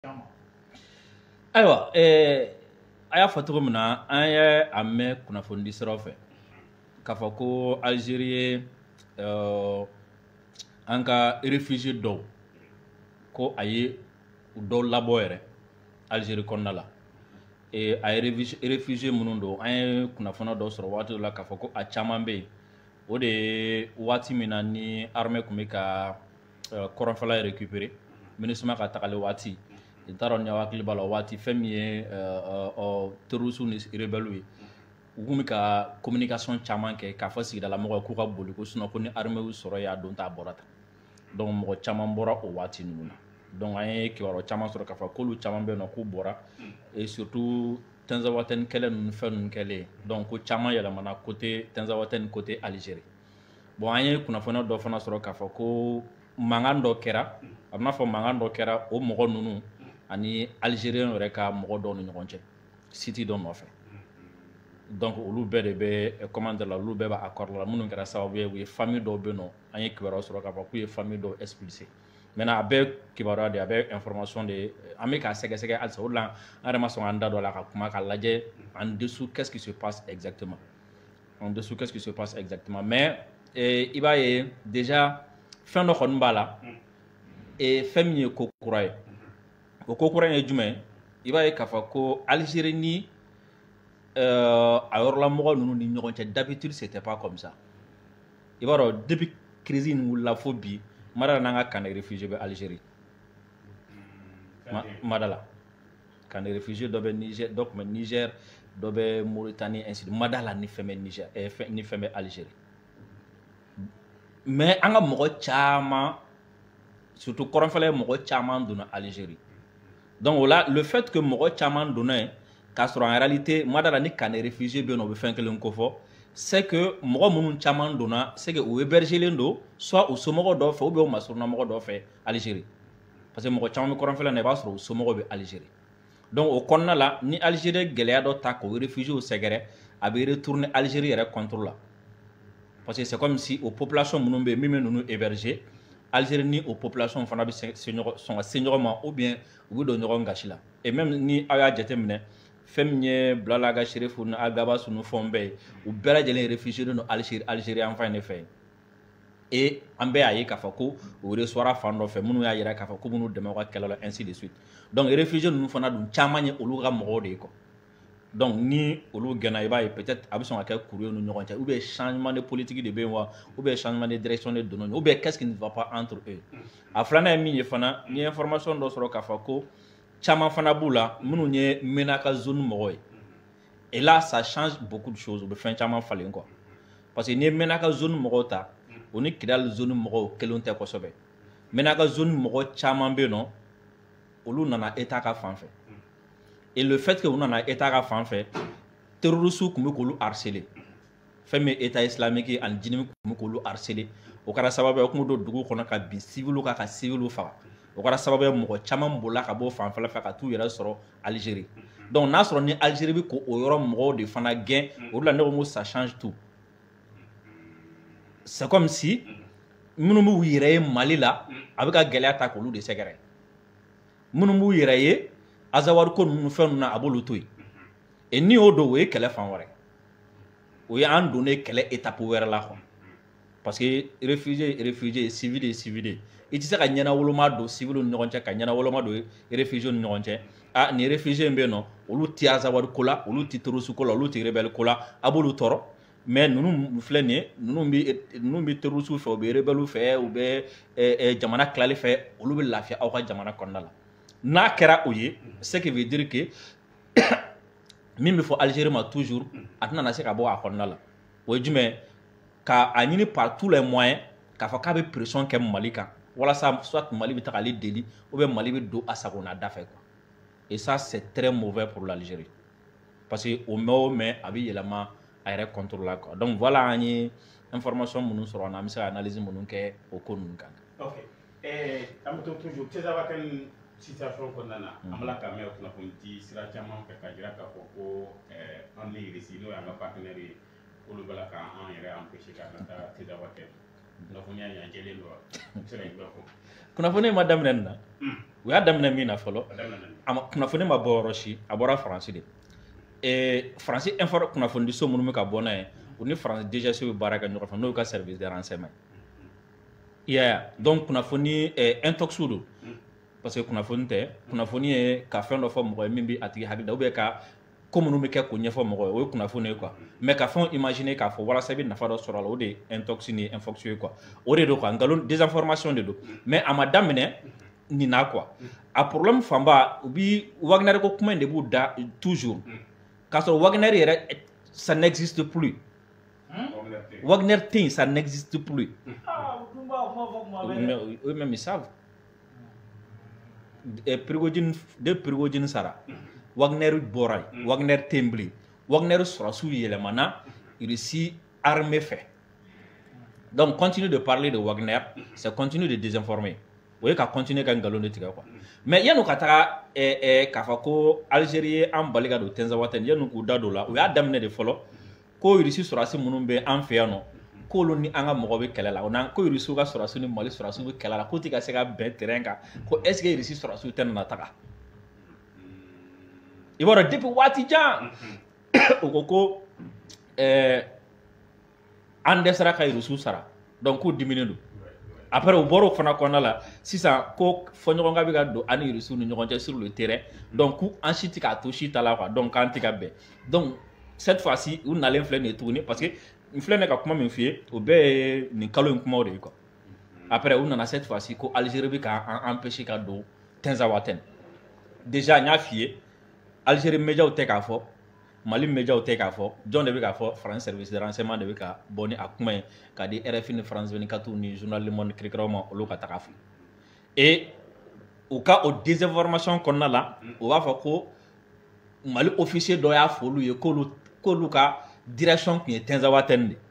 Ayiwa a y'a fɔ cogo min na an ye a mɛn kunnafoni siraw fɛ k'a fɔ ko Algérie ye an ka réfugié dɔw ko a ye u dɔw labɔ yɛrɛ Algérie kɔnɔna la a ye réfugié minnu don an ye kunnafoni dɔw sɔrɔ waati dɔ la k'a fɔ ko a caman bɛ yen o de ye waati min na ni armée tun bɛ ka kɔrɔnfɛla récupérer MINUSMA ka tagali waati n t'a dɔn ni aw hakili b'a la waati fɛn min ye terroristes ni rebelles ye u tun bɛ ka communication caman kɛ k'a fɔ sigidala mɔgɔw k'u ka boli ko sinon ko ni armée y'u sɔrɔ yen a don t'a bɔra tan donc mɔgɔ caman bɔra o waati ninnu na donc an ye kibaruya caman sɔrɔ k'a fɔ k'olu caman bɛ yen nɔ k'u bɔra et surtout Tinzawatène kɛlɛ ninnu fɛn ninnu kɛlen donc ko caman yɛlɛmana côté Tinzawatène côté Algérie bon an ye kunnafoni dɔ fana sɔrɔ k'a fɔ ko mankan dɔ kɛra a bɛ n'a fɔ mankan dɔ kɛra o mɔgɔ ninnu ani Algérien yɛrɛ ka mɔgɔ dɔw ni ɲɔgɔn cɛ site dɔ nɔfɛ donc olu bɛɛ de bɛ comment dire la olu bɛɛ b'a accord la minnu kɛra sababu ye u ye famille dɔw bɛ yen nɔ an ye kibaruya sɔrɔ k'a fɔ k'u ye famille dɔw expulsé maintenant a bɛɛ kibaruya de a bɛɛ information de ye an bɛ k'a sɛgɛsɛgɛ halisa o de la an yɛrɛ ma sɔn k'an da don a la ka kuma k'a lajɛ en dessous qu'est-ce qui se passe exactement en dessous qu'est-ce qui se passe exactement mais i b'a ye déjà fɛn dɔ kɔni b'a la fɛn min ye ko kura ye o ko kura ye jumɛn i b'a ye k'a fɔ ko Algérie ni a yɔrɔlamɔgɔ ninnu ni ɲɔgɔn cɛ d'habitude c'était pas comme ça i b'a dɔn depuis crise in wulila fo bi Madala n'an ka camp de réfugiés bɛ Algérie Madala camp de réfugiés dɔ bɛ Niger dɔ tun bɛ Niger dɔ bɛ Mauritanie ainsi de Madala ni fɛn bɛ Niger ni fɛn bɛ Algérie mais an ka mɔgɔ caman surtout kɔrɔnfɛla ye mɔgɔ caman donna Algérie donc o la le fait que mɔgɔ caman donna yen k'a sɔrɔ en réalité Madala ni camp de réfugiés bɛ yen nɔ u bɛ fɛn kelen ko fɔ c'est que mɔgɔ minnu caman donna c'est que u hébergelen don soit u somɔgɔw dɔ fɛ ou bien u masurunamɔgɔ dɔ fɛ Algérie parce que mɔgɔ caman bɛ kɔrɔnfɛla na i b'a sɔrɔ u somɔgɔw bɛ Algérie donc o kɔnɔna la ni Algérie gɛlɛya dɔ ta k'o réfugiés sɛgɛrɛ a bɛ retourner Algérie yɛrɛ contre la parce que c'est comme si o population minnu bɛ yen min bɛ ninnu héberger Algérie ni o population fana bɛ sɔn ka se ɲɔgɔn ma ou bien u bɛ don ɲɔgɔn gasi la et même ni aw y'a jateminɛ fɛn min ye Bilalaga Sherifu ni Agabasu ni fɛnw bɛɛ ye u bɛɛ lajɛlen réfugiés don Algérie yan fan de fɛ et an bɛɛ y'a ye k'a fɔ ko u reçoit fan dɔ fɛ minnu y'a jira k'a fɔ ko minnu dɛmɛ u ka kɛlɛ la ainsi de suite donc réfugiés ninnu fana dun caman ye olu ka mɔgɔw de ye quoi donc ni olu gɛnna i b'a ye peut-être a bɛ sɔn ka kɛ kuru ye u ni ɲɔgɔn cɛ ou bien changement de politique de bɛ yen wa ou bien changement de direction de donna ou bien qu'est-ce qui ne va pas entre eux a filanan ye min ye fana ni information dɔ sɔrɔ k'a fɔ ko caman fana b'u la minnu ye MENA zone mɔgɔw ye et là ça change beaucoup de choses u bɛ fɛn caman falen quoi parce que n'i ye MENA zone mɔgɔw ta o ni Kidal zone mɔgɔw kelenw tɛ kosɛbɛ MENA zone mɔgɔ caman bɛ yen nɔ olu nana État ka fan fɛ et le fait que u nana État ka fan fɛ terroristes tun bɛ k'olu harceler fɛn min ye État islamique ani jinɛw tun bɛ k'olu harceler o kɛra sababu ye u tun bɛ don dugu kɔnɔ ka bin civils kan ka civils faga o kɛra sababu ye mɔgɔ caman bolila ka bɔ fanfɛla fɛ ka t'u yɛrɛ sɔrɔ Algérie donc n'a sɔrɔ ni Algérie bɛ k'o yɔrɔ mɔgɔw de fana gɛn o de la ne ko n ko ça change tout c'est comme si minnu b'u yɛrɛ ye Mali la a bɛ ka gɛlɛya ta k'olu de sɛgɛrɛ minnu b'u yɛrɛ ye Azawadi ko ninnu fɛn ninnu na a b'olu to yen et ni y'o don o ye kɛlɛ fan wɛrɛ o ye an donnen kɛlɛ étape wɛrɛ la quoi parce que réfugié civil ye civil ye i tɛ se ka ɲɛnawoloma don civil ni ɲɔgɔn cɛ ka ɲɛnawoloma don réfugié ni ɲɔgɔn cɛ ah nin réfugié in bɛ yen nɔ olu tɛ Azawadi ko la olu tɛ terroriste ko la olu tɛ rebelle ko la a b'olu tɔɔrɔ mais ninnu filɛ nin ye ninnu bɛ terroriste fɛ u bɛ rebelle fɛ u bɛ jamana tilali fɛ olu bɛ lafiya aw ka jamana kɔnɔna la n'a kɛra o ye ce qui veut dire que min bɛ fɔ Algérie ma toujours a tɛna na se ka bɔ a kɔnɔna la o ye jumɛn k'a ɲini par tous les moyens k'a fɔ k'a bɛ pression kɛ Mali kan walasa soit Mali bɛ taga ale deli ou bien Mali bɛ don a sagona da fɛ quoi et ça c'est très mauvais pour l'Algérie parce que o mɛn o mɛn a bɛ yɛlɛma a yɛrɛ contrôle la quoi donc voilà an ye information minnu sɔrɔ an na an bɛ se ka analyse minnu kɛ o ko ninnu kan. ok an bɛ to toujours Tinzawatène situation kɔnɔna na an bɛ ka mɛn kunnafoni di sira caman fɛ ka jira k'a fɔ ko an ni RISI n'o y'an ka partenaire ye olu bɛ la k'an yɛrɛ empêcher ka na taa Tinzawatène kunnafoni ma daminɛ nin na u y'a daminɛ min na fɔlɔ kunnafoni ma bɔ yɔrɔ si a bɔra faransi de faransi kunnafonidiso minnu bɛ ka bɔ n'a ye u ni faransi DGS bɛ baara kɛ ɲɔgɔn fɛ n'o y'u ka service de renseignement i y'a ye donc kunnafoni intox don parce que kunnafoni tɛ kunnafoni ye ka fɛn dɔ fɔ mɔgɔ ye min bɛ a tigi hakili la ou bien ka ko minnu bɛ kɛ k'o ɲɛfɔ mɔgɔ ye o ye kunnafoni ye quoi mais ka fɛnw imaginer k'a fɔ walasa i bɛ nafa dɔ sɔrɔ a la o de ye intox ni infox ye quoi o de don quoi nkalon désinformation de don mais a ma daminɛ nin na quoi a problème fanba u bi Wagner ko kuma in de b'u da toujours k'a sɔrɔ Wagner yɛrɛ ça n'existe plus Wagner tɛ yen ça n'existe plus eux même ils savent Prigogine sara Wagner bɔra yen Wagner tɛ yen bilen Wagner sɔrɔsiw yɛlɛmana Russie armée fɛ donc continue de parler de Wagner c'est continue de désinformer o ye ka continuer ka nkalon de tigɛ quoi mais yan'u ka taga k'a fɔ ko Algérie ye an bali ka don Tinzawatène yan'u k'u da don o la u y'a daminɛ de fɔlɔ ko Russie sɔrɔsi minnu bɛ an fɛ yan nɔ k'olu ni an ka mɔgɔ bɛ kɛlɛ la o na ko Russie ka sɔrɔsi ni Mali sɔrɔsiw bɛ kɛlɛ la k'u tɛ ka se ka bɛn terrain kan ko est ce que Russie sɔrɔsiw tɛ nana taga i b'a dɔn depuis waati jan o ko ko an dɛsɛra ka Russie sara donc k'u diminen don après u bɔra o fana kɔnɔna la sisan ko fɔɲɔgɔnka bɛ ka don ani Russie ni ɲɔgɔn cɛ sur le terrain donc ko an si tɛ k'a to si ta la quoi donc k'an tɛ ka bɛn donc cette fois-ci u nalen filɛ nin ye tuguni parce que n filɛ nin ka kuma min f'i ye o bɛɛ ye nin kalo in kumaw de ye quoi après u nana cette fois-ci ko Algérie bɛ k'an empêcher ka don Tinzawatène déjà n y'a f'i ye Algérie médiaw tɛ k'a fɔ Mali médiaw tɛ k'a fɔ jɔn de bɛ k'a fɔ France service de renseignement de bɛ ka bɔ ni a kuma ye k'a di RFI ni France 24 ni journal Le Monde kirikiraw ma olu ka taga fɛ et u ka o désinformation kɔnɔna la u b'a fɔ ko Mali officier dɔ y'a fɔ olu ye k'olu ka direction tun ye Tinzawatène de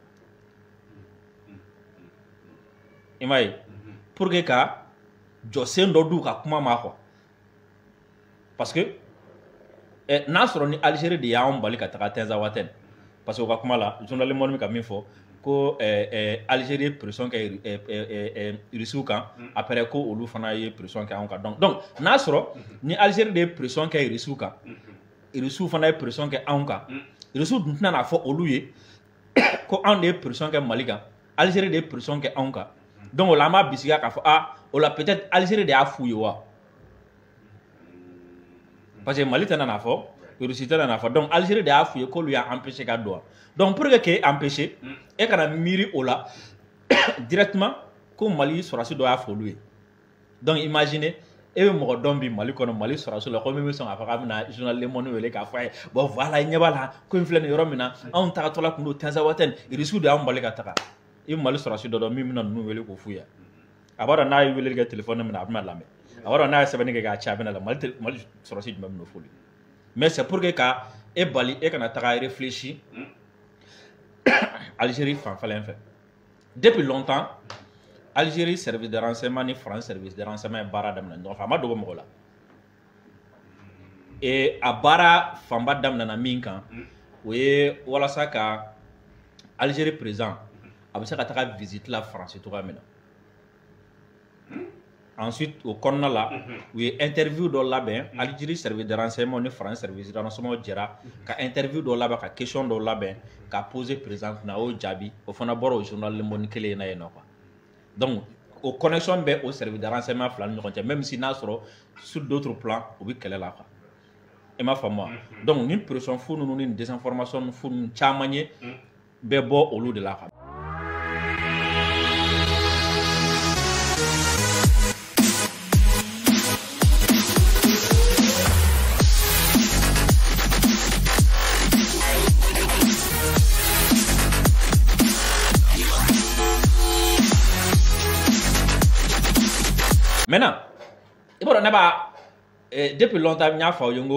i m'a ye pour que ka jɔsen dɔ d'u ka kuma ma quoi parce que n'a sɔrɔ ni Algérie de y'anw bali ka taga Tinzawatène parce que u ka kuma la journal Le Monde bɛ ka min fɔ ko Algérie ye pression kɛ Russiw kan après ko olu fana ye pression kɛ anw kan donc n'a sɔrɔ ni Algérie de ye pression kɛ Russiw kan Russiw fana ye pression kɛ anw kan Russiw dun tɛna n'a fɔ olu ye ko anw de ye pression kɛ Mali kan Algérie de ye pression kɛ anw kan donc o la an b'a bisigiya k'a fɔ o la peut-être Algérie de y'a f'u ye wa parce que Mali tɛna n'a fɔ Russie tɛna n'a fɔ donc Algérie de y'a f'u ye k'olu y'a empêcher ka don donc pour que k'e empêcher e kana miiri o la directement ko Mali sɔrɔsi dɔ y'a fɔ olu ye donc imaginez e bɛ mɔgɔ dɔn bi Mali kɔnɔ Mali sɔrɔsi la ko min bɛ sɔn k'a fɔ k'a bɛna journal Le Monde wele k'a fɔ a ye bon voilà i ɲɛ b'a la ko in filɛ nin yɔrɔ min na anw tagatɔla tun don Tinzawatène Russiw de y'anw bali ka taga i bɛ Mali sɔrɔsi dɔ dɔn min bɛna ninnu wele k'o f'u ye a b'a dɔn n'a ye weleli kɛ téléphone minɛ a bɛna lamɛn a b'a dɔn n'a ye sɛbɛnni kɛ k'a ci a bɛna lamɛn Mali sɔrɔsi jumɛn bɛn'o f'olu mais c'est pour que ka e bali e kana taga réfléchir Algérie fanfɛla in fɛ depuis longtemps Algérie service de renseignement ni France service de renseignement ye baara daminɛ ɲɔgɔn fɛ a ma dogo mɔgɔ la et a baara fanba daminɛna min kan o ye walasa ka Algérie président a bɛ se ka taga visite la France cogoya min na ensuite au kɔnɔna la u ye interview dɔ labɛn Algérie service de renseignement ni France service de renseignement jɛra ka interview dɔ labɛn ka question dɔ labɛn ka poser président kunna o jaabi o fana bɔra o journal Le Monde kelen in na yen nɔ quoi donc o connexion bɛ o service de renseignement fila ni ɲɔgɔn cɛ même si n'a sɔrɔ sur d'autres plans o bɛ kɛlɛ la quoi i m'a faamu wa donc ni pression fu ninnu ni désinformation fu ninnu caman ye bɛ bɔ olu de la quoi. Maintenant, depuis longtemps, il y a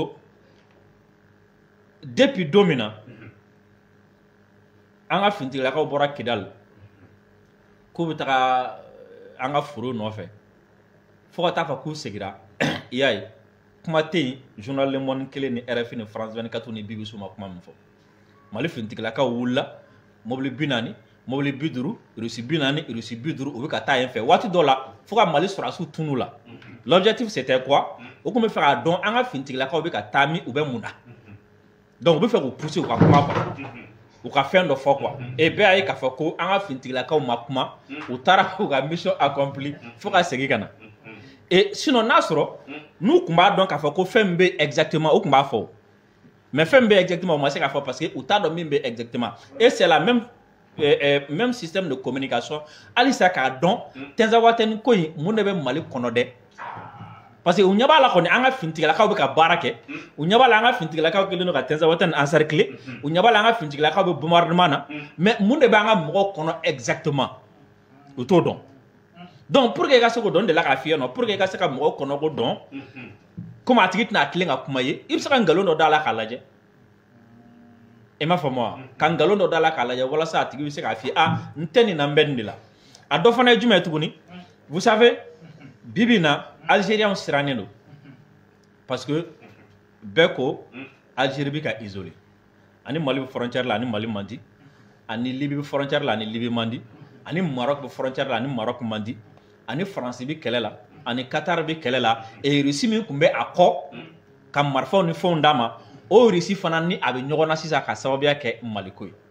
depuis 2000 ans, on a fini la bora Kidal, qu'on veut en furu nɔfɛ fo ka taa fɔ k'u segira i y'a ye kuma tɛ yen journal Le Monde kelen ni RFI ni France 24 ni BBC ma kuma min fɔ Mali finitigilakaw wulila mobili 40 mobili 50 Russie 40 Russie 50 u bɛ ka taa yen fɛ waati dɔ la fo ka Mali sɔrɔdasiw tunu la l'objectif c'était quoi o tun bɛ fɛ k'a dɔn an ka finitigilakaw bɛ ka taa min u bɛ mun na donc u bɛ fɛ k'u pousser u ka kuma quoi u ka fɛn dɔ fɔ quoi et bɛɛ y'a ye k'a fɔ ko an ka finitigilakaw ma kuma u taara u ka mission accomplie fo ka segin ka na et sinon n'a sɔrɔ n'u tun b'a dɔn k'a fɔ ko fɛn min bɛ exactement u tun b'a fɔ mais fɛn min bɛ exactement u ma se k'a fɔ parce que u t'a dɔn min bɛ exactement et c'est la même système de communication halisa k'a dɔn Tinzawatène ko in mun de bɛ Mali kɔnɔ dɛ parce que u ɲɛ b'a la kɔni an ka finitigilakaw bɛ ka baara kɛ u ɲɛ b'a la an ka finitigilakaw kɛlen don ka Tinzawatène encercler u ɲɛ b'a la an ka finitigilakaw bɛ bombardement na mais mun de bɛ an ka mɔgɔw kɔnɔ exactement u t'o dɔn donc pour que i ka se k'o dɔn de la k'a f'i ɲɛna pour que i ka se ka mɔgɔw kɔnɔko dɔn comme a tigi tɛna tilen ka kuma ye i bɛ se ka nkalon dɔ d'a la k'a lajɛ i m'a faamu wa ka nkalon dɔ d'a la k'a lajɛ walasa a tigi bɛ se k'a f'i ye n tɛ nin na n bɛ nin de la a dɔ fana ye jumɛn ye tuguni vous savez bi bi in na Algériens sirannen don parce que bɛɛ ko Algérie bɛ ka isolé ani Mali bɛ frontière la ani Mali man di ani Libye bɛ frontière la ani Libye man di ani Maroc bɛ frontière la ani Maroc man di ani France bɛ kɛlɛ la ani Qatar bɛ kɛlɛ la et Russie min tun bɛ a kɔ ka marifaw ni fɛnw d'a ma o Russie fana ni a bɛ ɲɔgɔn na sisan ka sababuya kɛ Maliko ye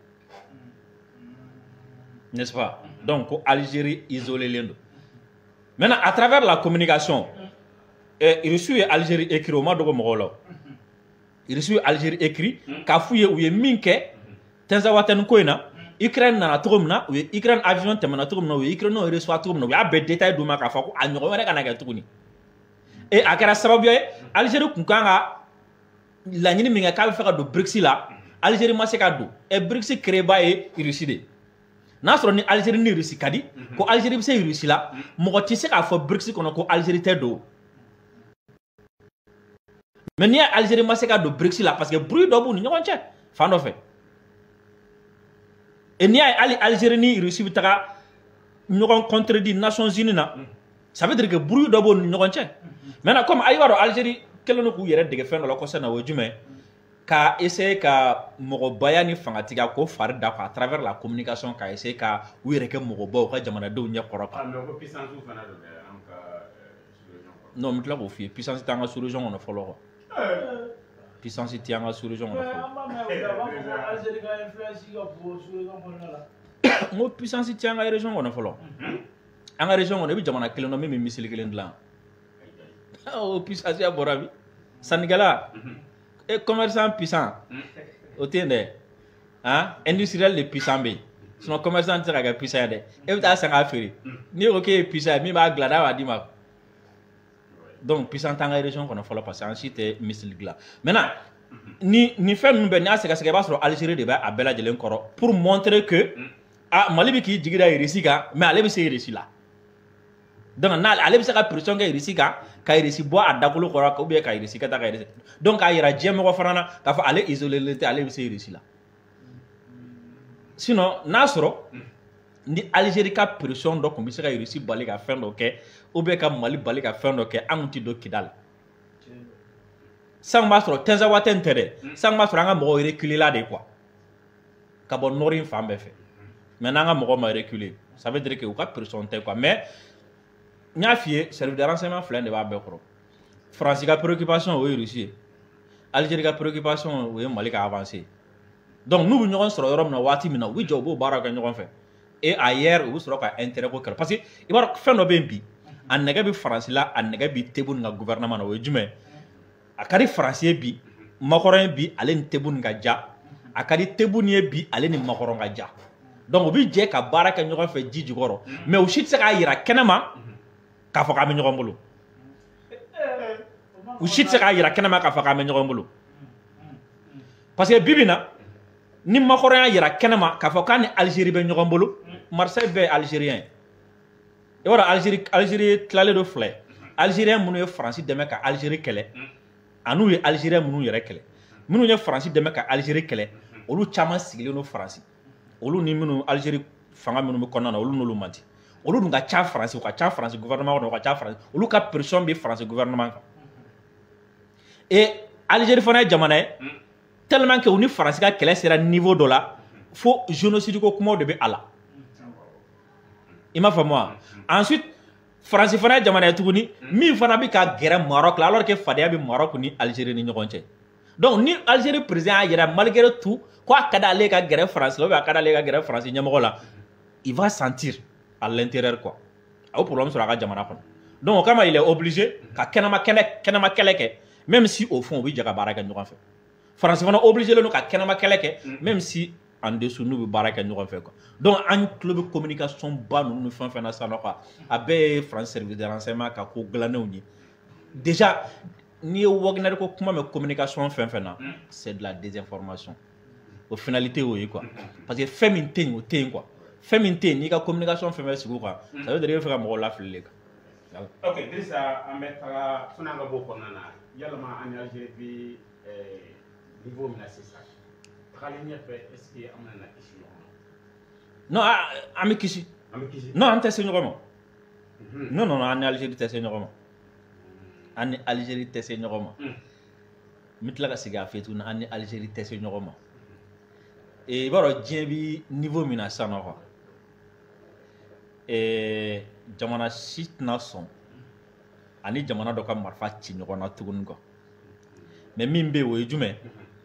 n'est-ce pas donc ko Algérie isolé len don maintenant à travers la communication Russie ye Algérie écrit o ma dogo mɔgɔw la Russie ye Algérie écrit k'a f'u ye u ye min kɛ Tinzawatène ko in na Ukraine nana cogo min na u ye Ukraine avion tɛmɛna cogo min na u ye Ukraine reçoit cogo min na u y'a bɛɛ détail d'u ma k'a fɔ ko a ɲɔgɔn wɛrɛ kana kɛ tuguni et a kɛra sababuya ye Algérie kun kan ka laɲini min kɛ k'a bɛ fɛ ka don BRICS la Algérie ma se ka don et BRICS créé ba ye Russie de n'a sɔrɔ ni Algérie ni Russie ka di ko Algérie bɛ se Russie la mɔgɔ tɛ se k'a fɔ BRICS kɔnɔ ko Algérie tɛ don mais n'i ye Algérie ma se ka don BRICS la parce que bruit dɔ b'u ni ɲɔgɔn cɛ fan dɔ fɛ et n'i y'a ye hali Algérie ni Russie bɛ taga ɲɔgɔn contredit Nations Unies na ça veut dire que bruit dɔ b'u ni ɲɔgɔn cɛ maintenant comme a y'a dɔn Algérie kɛlen don k'u yɛrɛ dege fɛn dɔ la kɔsɛbɛ na o ye jumɛn ka essayer ka mɔgɔbaya ni fangatigiya k'o fari da à travers la communication ka essayer ka u yɛrɛ kɛ mɔgɔbaw ka jamanadenw ɲɛ kɔrɔ quoi. Non n bɛ tila k'o f'i ye puissance t'an ka sous-région kɔnɔ fɔlɔ quoi. Puissance tɛ an ka sous-région kɔnɔ fɔlɔ. N ko puissance tɛ an ka région kɔnɔ fɔlɔ. An ka région kɔnɔ i bɛ jamana kelen dɔn min bɛ missile kelen dilan. O puissance ya bɔra bi sannikɛla et commerçant puissant o tɛ yen dɛ industriel de puissant bɛ yen sinon commerçant tɛ se ka kɛ puissant ye dɛ e bɛ taa san k'a feere n'i ko k'e ye puissant ye min b'a dilan n'a b'a d'i ma donc puissant t'an ka région kɔnɔ fɔlɔ parce que an si tɛ missile dilan maintenant ni fɛn ninnu bɛɛ n'i y'a sɛgɛsɛgɛ i b'a sɔrɔ Algérie de bɛ a bɛɛ lajɛlen kɔrɔ pour montrer que Mali bɛ k'i jigi da Russie kan mais ale bɛ se Russie la donc ale bɛ se ka pression kɛ Russie kan ka Russie bɔ a dakolo kɔrɔ ou bien ka Russie ka taa ka Russie donc k'a yira diɲɛ mɔgɔ fana na k'a fɔ ale isolé len tɛ ale bɛ se Russie la sinon n'a sɔrɔ ni Algérie ka pression dɔ tun bɛ se ka Russie bali ka fɛn dɔ kɛ ou bien ka Mali bali ka fɛn dɔ kɛ an tun tɛ don Kidal san b'a sɔrɔ Tinzawatène tɛ dɛ san b'a sɔrɔ an ka mɔgɔw reculer la de quoi ka bɔ nord in fan bɛɛ fɛ mais n'an ka mɔgɔw ma reculer ça veut dire que u ka pression tɛ quoi mais n y'a f'i ye service de renseignement fila de b'a bɛɛ kɔrɔ France ka préoccupation o ye Russie ye Algérie ka préoccupation o ye Mali ka avancé donc n'u bɛ ɲɔgɔn sɔrɔ yɔrɔ min na waati min na u bɛ jɔ u b'o baaraw kɛ ɲɔgɔn fɛ et ailleurs u bɛ sɔrɔ ka intérêt ko kɛlɛ parce que i b'a dɔn fɛn dɔ bɛ yen bi a nɛgɛ bɛ France la a nɛgɛ bɛ Tebboune ka gouvernement na o ye jumɛn a ka di France ye bi Macron ye bi ale ni Tebboune ka ja a ka di Tebboune ye bi ale ni Macron ka ja donc u bɛ jɛ ka baara kɛ ɲɔgɔn fɛ ji jukɔrɔ mais u si tɛ se k'a yira kɛnɛma k'a fɔ k'an bɛ ɲɔgɔn bolo u si tɛ se k'a yira kɛnɛma k'a fɔ k'an bɛ ɲɔgɔn bolo parce que bi bi in na ni Macron y'a yira kɛnɛma k'a fɔ k'a ni Algérie bɛ ɲɔgɔn bolo Marseille bɛɛ ye Algérien ye i b'a dɔn Algérie tilalen don fila ye Algérien minnu ye France dɛmɛ ka Algérie kɛlɛ an'u ye Algérien minnu yɛrɛ kɛlɛ minnu ye France dɛmɛ ka Algérie kɛlɛ olu caman sigilen don France olu ni minnu Algérie fanga minnu bɛ kɔnɔna na olu n'olu man di olu dun ka ca France u ka ca France gouvernement kɔnɔ u ka ca France olu ka pression bɛ France gouvernement kan et Algérie fana ye jamana ye tellement que u ni France ka kɛlɛ sera niveau dɔ la fo génocide ko kumaw de bɛ a la i m'a faamu wa ensuite France fana ye jamana ye tuguni min fana bɛ ka gɛrɛ Maroc la alors que fadenya bɛ Maroc ni Algérie ni ɲɔgɔn cɛ donc ni Algérie président y'a yira malgré tout ko a ka d'ale ka gɛrɛ France la ou bien a ka d'ale ka gɛrɛ France ɲɛmɔgɔ la il va sentir à l'intérieur quoi a y'o problème sɔrɔ a ka jamana kɔnɔ donc o kama il est obligé ka kɛnɛma kɛlɛ kɛ même si au fond u bɛ jɛ ka baara kɛ ɲɔgɔn fɛ France fana obligé len don ka kɛnɛma kɛlɛ kɛ même si en dessous n'u bɛ baara kɛ ɲɔgɔn fɛ quoi donc an tulo bɛ communication ba ninnu ni fɛn fɛn na sisan nɔ quoi a bɛɛ ye France service de renseignement ka ko dilannenw ye déjà n'i ye Wagner ko kuma mɛn communication fɛn fɛn na c'est de la désinformation o finalité y'o ye quoi parce que fɛn min tɛ yen o tɛ yen quoi fɛn min tɛ yen n'i ka communication fɛn fɛn sigi o kan ça veut dire i bɛ fɛ ka mɔgɔw lafili de kan. Ok Dirisa an bɛ taga fana an ka bɔ o kɔnɔna na yalama an ni Algérie bɛ niveau min na sisan tagalen ɲɛfɛ est ce que an bɛna kisi ɲɔgɔn ma. non an bɛ kisi. An bɛ kisi. non an tɛ se ɲɔgɔn ma. non non an ni Algérie tɛ se ɲɔgɔn ma. an ni Algérie tɛ se ɲɔgɔn ma. n bɛ tila ka segin a fɛ tuguni an ni Algérie tɛ se ɲɔgɔn ma. i b'a dɔn diɲɛ bɛ niveau min na sisan nɔ quoi jamana si tɛna sɔn ani jamana dɔ ka marifa ci ɲɔgɔn na tuguni quoi mais min bɛ yen o ye jumɛn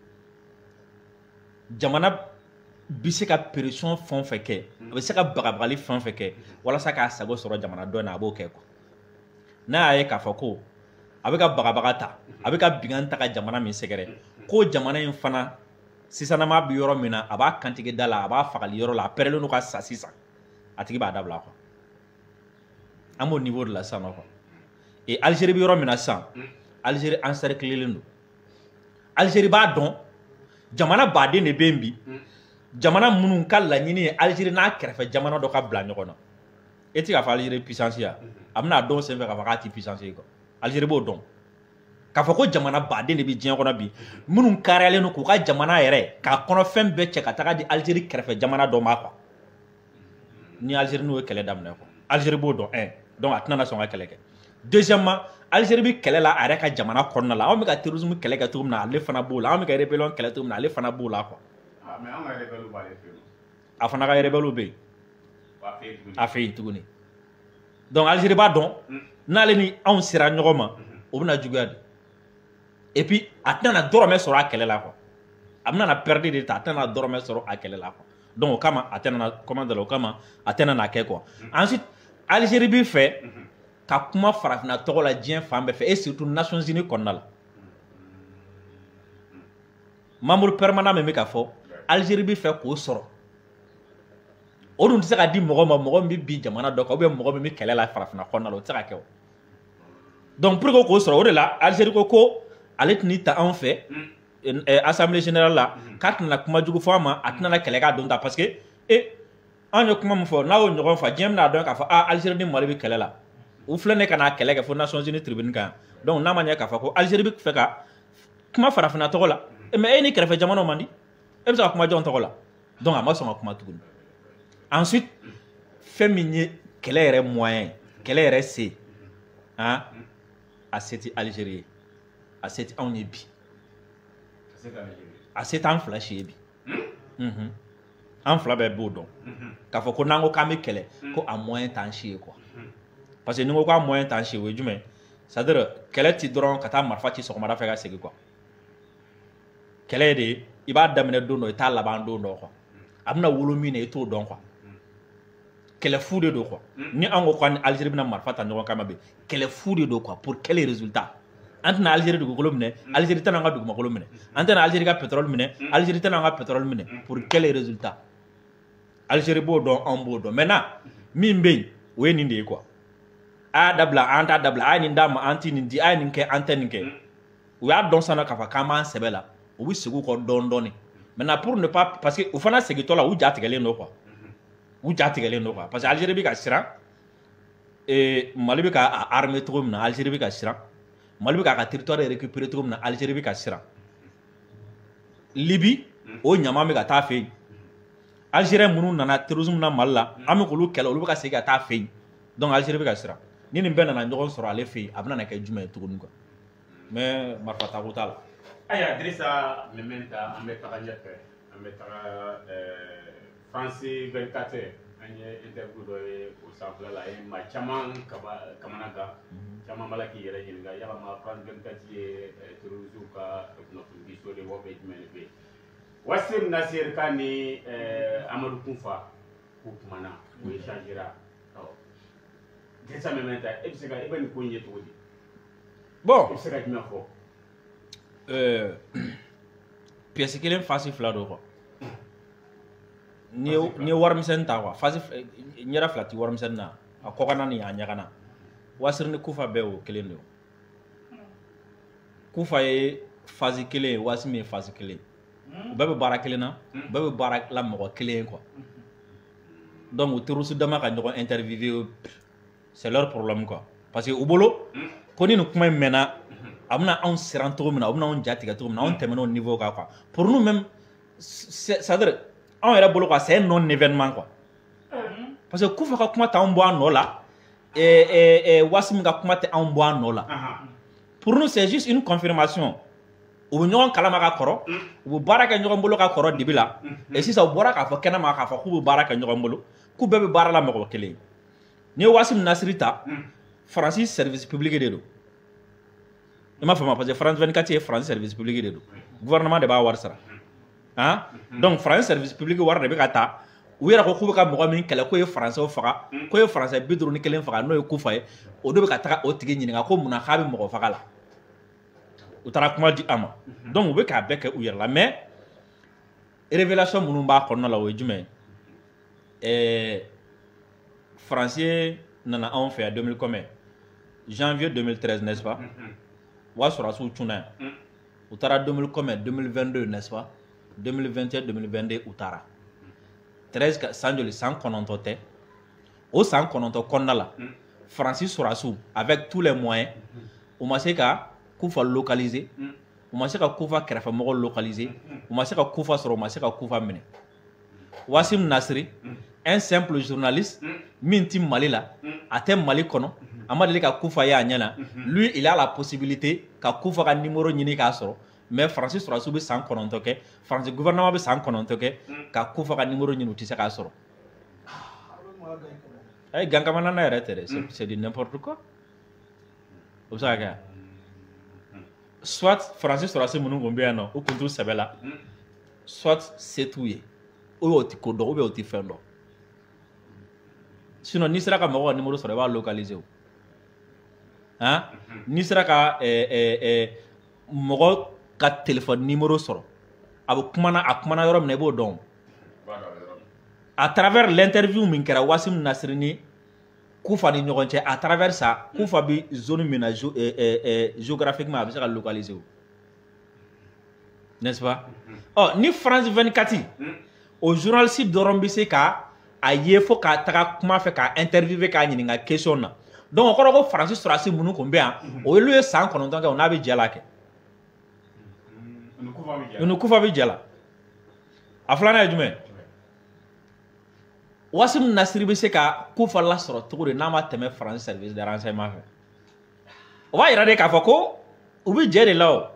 jamana bɛ se ka pression fɛn o fɛn kɛ a bɛ se ka bagabagali fɛn o fɛn kɛ walasa k'a sago sɔrɔ jamana dɔ in na a b'o kɛ quoi n'a y'a ye k'a fɔ ko a bɛ ka bagabaga ta a bɛ ka bingan ta ka jamana min sɛgɛrɛ ko jamana in fana sisanama bɛ yɔrɔ min na a b'a kantigɛ da la a b'a fagali yɔrɔ la a pɛrɛlen don ka sa sisan a tigi b'a dabila quoi an b'o niveau de la sisan nɔ quoi et Algérie bɛ yɔrɔ min na sisan Algérie encerclé don Algérie b'a dɔn jamana baden de bɛ yen bi jamana minnu ka laɲini ye Algérie n'a kɛrɛfɛ jamana dɔ ka bila ɲɔgɔn na e tɛ k'a fɔ Algérie puissance ya a bɛna a dɔn senfɛ k'a fɔ k'a tɛ puissance ye quoi Algérie b'o dɔn k'a fɔ ko jamana baden de bɛ diɲɛ kɔnɔ bi minnu kariyalen don k'u ka jamana yɛrɛ k'a kɔnɔ fɛn bɛɛ cɛ ka taga di Algérie kɛrɛfɛ jamana dɔ ma quoi ni Algérie n'o ye kɛlɛ daminɛ quoi Algérie b'o dɔn donc a tɛna sɔn ka kɛlɛ kɛ deuxièmement Algérie bɛ kɛlɛ la a yɛrɛ ka jamana kɔnɔna la anw bɛ ka terrorisme kɛlɛ kɛ cogo min na ale fana b'o la anw bɛ ka rébellion kɛlɛ cogo min na ale fana b'o la quoi mais an ka rebelle b'ale fɛ yen a fana ka rebelle bɛ yen a fɛ yen tuguni donc Algérie b'a dɔn n'ale ni anw sera ɲɔgɔn ma o bɛna juguya de et puis a tɛna dɔrɔmɛ sɔrɔ a kɛlɛ la quoi a bɛna perdre de ta a tɛna dɔrɔmɛ sɔrɔ a kɛlɛ la quoi donc o kama a tɛna comment dire o kama a tɛna na kɛ quoi ensuite Algérie b'i fɛ ka kuma farafinna tɔgɔ la diɲɛ fan bɛɛ fɛ et surtout Nations Unies kɔnɔna la membre permanent min bɛ ka fɔ Algérie b'i fɛ k'o sɔrɔ o dun tɛ se ka di mɔgɔ ma mɔgɔ min bɛ bin jamana dɔ kan ou bien mɔgɔ min bɛ kɛlɛ la farafinna kɔnɔna la o tɛ se ka kɛ o donc pour que k'o sɔrɔ o de la Algérie ko ale tɛn'i ta anw fɛ assemblée générale la k'a tɛna kuma jugu fɔ an ma a tɛna kɛlɛ k'a don ta parce que an ye kuma min fɔ n'a y'o ɲɔgɔn fa diɲɛ bɛna dɔn k'a fɔ Algérie ni Mali bɛ kɛlɛ la u filɛ ne ka n'a kɛlɛ kɛ fo Nations Unies tribune kan donc n'a ma ɲɛ k'a fɔ ko Algérie bɛ fɛ ka kuma farafinna tɔgɔ la mais e ni kɛrɛfɛ jamanaw man di e bɛ se ka kuma jɔn tɔgɔ la donc a ma sɔn ka kuma tuguni ensuite fɛn min ye kɛlɛ yɛrɛ moyen kɛlɛ yɛrɛ se a se tɛ Algérie ye a se tɛ anw ye bi a se t'an fila si ye bi an fila bɛɛ b'o dɔn k'a fɔ ko n'an ko k'an bɛ kɛlɛ ko a moyen t'an si ye quoi parce que ni ko k'a moyen t'an si ye o ye jumɛn c'est à dire kɛlɛ ti dɔrɔn ka taa marifa ci sɔgɔmada fɛ ka segin quoi kɛlɛ de i b'a daminɛ don dɔ i t'a laban don dɔ quoi a bɛna wolo min na i t'o dɔn quoi kɛlɛ fu de don quoi ni an ko k'an ni Algérie bɛna marifa ta ɲɔgɔn kama bi kɛlɛ fu de don quoi pour quel résultat an tɛna Algérie dugukolo minɛ Algérie tɛna an ka dugumakolo minɛ an tɛna Algérie ka pétrole minɛ Algérie tɛna an ka pétrole minɛ pour quel résultat Algérie b'o dɔn anw b'o dɔn maintenant min bɛ yen o ye nin de ye quoi a y'a dabila an t'a dabila a ye nin d'a ma an tɛ nin di a ye nin kɛ an tɛ nin kɛ u y'a dɔn sanna k'a fɔ k'an b'an sɛbɛ la u bɛ segin u kɔ dɔɔnin dɔɔnin maintenant pour ne pas parce que u fana segintɔ la u ja tigɛlen don quoi u ja tigɛlen don quoi parce que Algérie bɛ ka siran Mali bɛ ka armée cogo min na Algérie bɛ ka siran Mali bɛ k'a ka territoire récupérer cogo min na Algérie bɛ ka siran Libye o ɲama bɛ ka taa fɛ yen Algérien minnu nana terrorisme na Mali la an bɛ k'olu kɛlɛ olu bɛ ka segin ka taa fɛ yen donc Algérie bɛ ka siran ni nin bɛɛ nana ɲɔgɔn sɔrɔ ale fɛ yen a bɛna na kɛ jumɛn ye tuguni quoi mais marifa tako t'a la. Ayiwa Dirisa Mementa an bɛ taga ɲɛfɛ an bɛ taga France 24 anye interview do au sample la e ma chaman kamana ka chaman mala ki yere hinga yala ma France 24 ye turuzu ka no biso de wobe jmenbe Wassim Nasir Kani Amadou Koufa kumana o échangera desa mementa e bisega e bani ko nyeto wodi bon e bisega dina fo pièce kelen fasi fla do ko ni warmisen ta quoi fasi nyara flati warmisen na a ko kana ni anya kana wasir ni Koufa be o kelen do Koufa e fasi kelen wasimi fasi kelen bebe bara kelen na bebe bara la mo kelen quoi donc turusu dama ka ñoko interviewer c'est leur problème quoi parce que ubolo ko ni kuma mena amna on siran to mina amna on jati ga to mina on temeno niveau ka quoi pour nous même ça dire on era bolo quoi c'est un non événement quoi parce que Koufa ka kuma ta on boa no la et Wassim ga kuma ta on boa no la pour nous c'est juste une confirmation ou ñogon kalama ka koro ou baraka ñogon bolo ka koro dibila et si ça bora ka fa kenama ka fa ku baraka ñogon bolo ku bebe bara la mako kele ni Wassim Nasrita Francis service public de do ma fama parce que France 24 est France service public de do gouvernement de ba war sara hein donc France service public war de be kata ou yera ko ku ka mo min kala ko e français o faga ko e français bidru ni kelen faga no e Koufa e o do be kata o tigi nyini ko muna khabi mo faga la utara kuma di ama donc be ka beke u yera la mais révélation munu ba ko no la o jume français nana on fait à 2000 combien janvier 2013 n'est-ce pas wa sura su tuna utara 2000 combien 2022 n'est-ce pas 2021 2022 utara 13 sanjoli 190 te au 190 konna la Francis Sorasu avec tous les moyens o ma se ka Koufa localiser o ma se ka Koufa krefa mo localiser o ma se ka Koufa soro o ma se ka Koufa mene Wassim Nasri un simple journaliste minti Mali la até Mali kono amade ka Koufa ya nyana lui il a la possibilité ka Koufa ka numéro nyini ka soro mais Francis Sorasu be 190 ke France gouvernement be 190 ke ka Koufa ka numéro nyini ti se ka soro ay gangamana na yere c'est du n'importe quoi vous savez soit Francis Sorasu munu gombe no o kuntu sebela soit c'est tout ye o yo ti ko do o be o ti fendo sinon ni sera ka mo numéro soro ba localiser hein ni sera ka mo ka téléphone numéro soro abo kumana akumana yoro mne bo don à travers l'interview min kera Wassim Nasri ni Koufa ni ñogon ci à travers ça Koufa bi zone mina géographiquement bi sera localiser n'est-ce pas oh ni France 24 au journal site d'Orombise ka aye fo ka taka kuma fe ka interviewer ka ñini nga question na donc ko ko Francis Sorasu munu ko be o lu 190 ka on abi jela ke nous Koufa bi jela aflana jume Wassim Nasri be se ka Koufa la soro to de na ma teme France service de renseignement fe o va ira de ka fako o bi jere law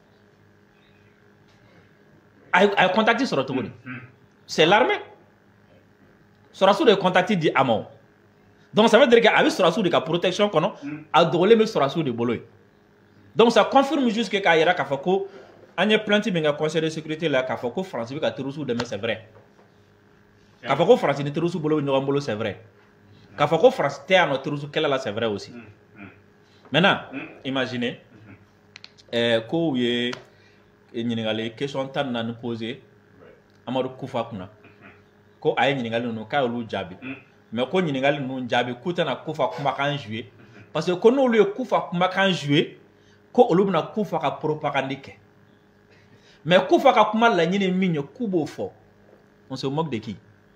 ay contacter soro to c'est l'armée Sorasu de contacter di amo donc ça veut dire que avec Sorasu de ka protection kono a dogole me Sorasu de boloy donc ça confirme juste que ka ira ka fako anye plainte benga conseil de sécurité la ka fako France bi ka Turusu de mais c'est vrai ka fako France ni Turusu bolo ni ngambolo c'est vrai ka fako France te ano Turusu kala la c'est vrai aussi maintenant imaginez ko ye ñiningale question tan na nous poser Amadou Koufa kuna ko ay ñiningale no ka lu jabi mais ko ñiningale no jabi kutana Koufa kuma kan jouer parce que ko no lu Koufa kuma kan jouer ko olubna Koufa ka propagande ke mais Koufa ka kuma la ñini miño kubo fo on se moque de qui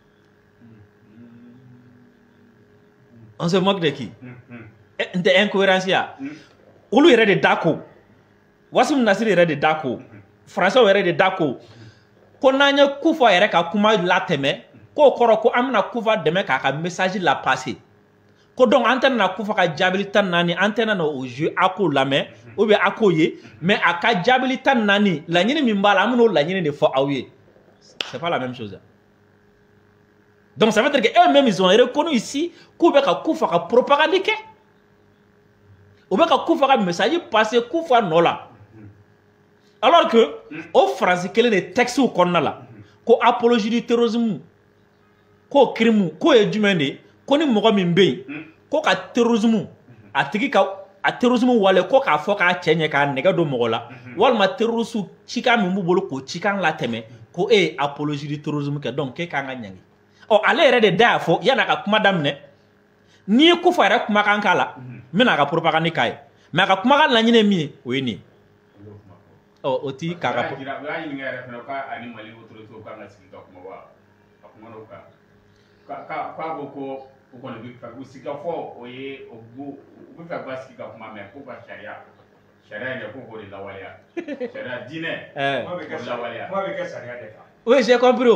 on se moque de qui de incohérence ya olu yere de dako Wassim Nasri yere de dako français yere de dako ko nanya Koufa yere ka kuma la teme ko koro ko amna Koufa deme ka message la passer ko donc antenne na Koufa ka jabili tan nani antenne na au jeu ako lame ou bien akoye mais aka jabili tan nani la ñini mi mbala amuno la ñini de fo awye c'est pas la même chose Donc ça veut dire qu'eux-mêmes, ils ont reconnu ici qu'on va faire propagande. On va faire message passer Koufa Nola. Alors que, au français, quel est le texte qu'on a là? Qu'on apologie du terrorisme, qu'on crime, qu'on est du mené, qu'on est mort mimbe, qu'on a terrorisme, a terrorisme ou le qu'on a fait qu'à tchène qu'à négat de mola, ou al terrorisme, chica mimou bolo, ko chican la teme, qu'on est apologie du terrorisme, que donc, qu'est-ce qu'on a gagné? Oh, allez, redde d'afo, y'en a qu'à madame ne, ni Koufa era kuma kankala, mais n'a qu'à propagande kaye, mais à kuma la n'yene mi, oui ni. Oh, oti kaka. Oui, j'ai compris.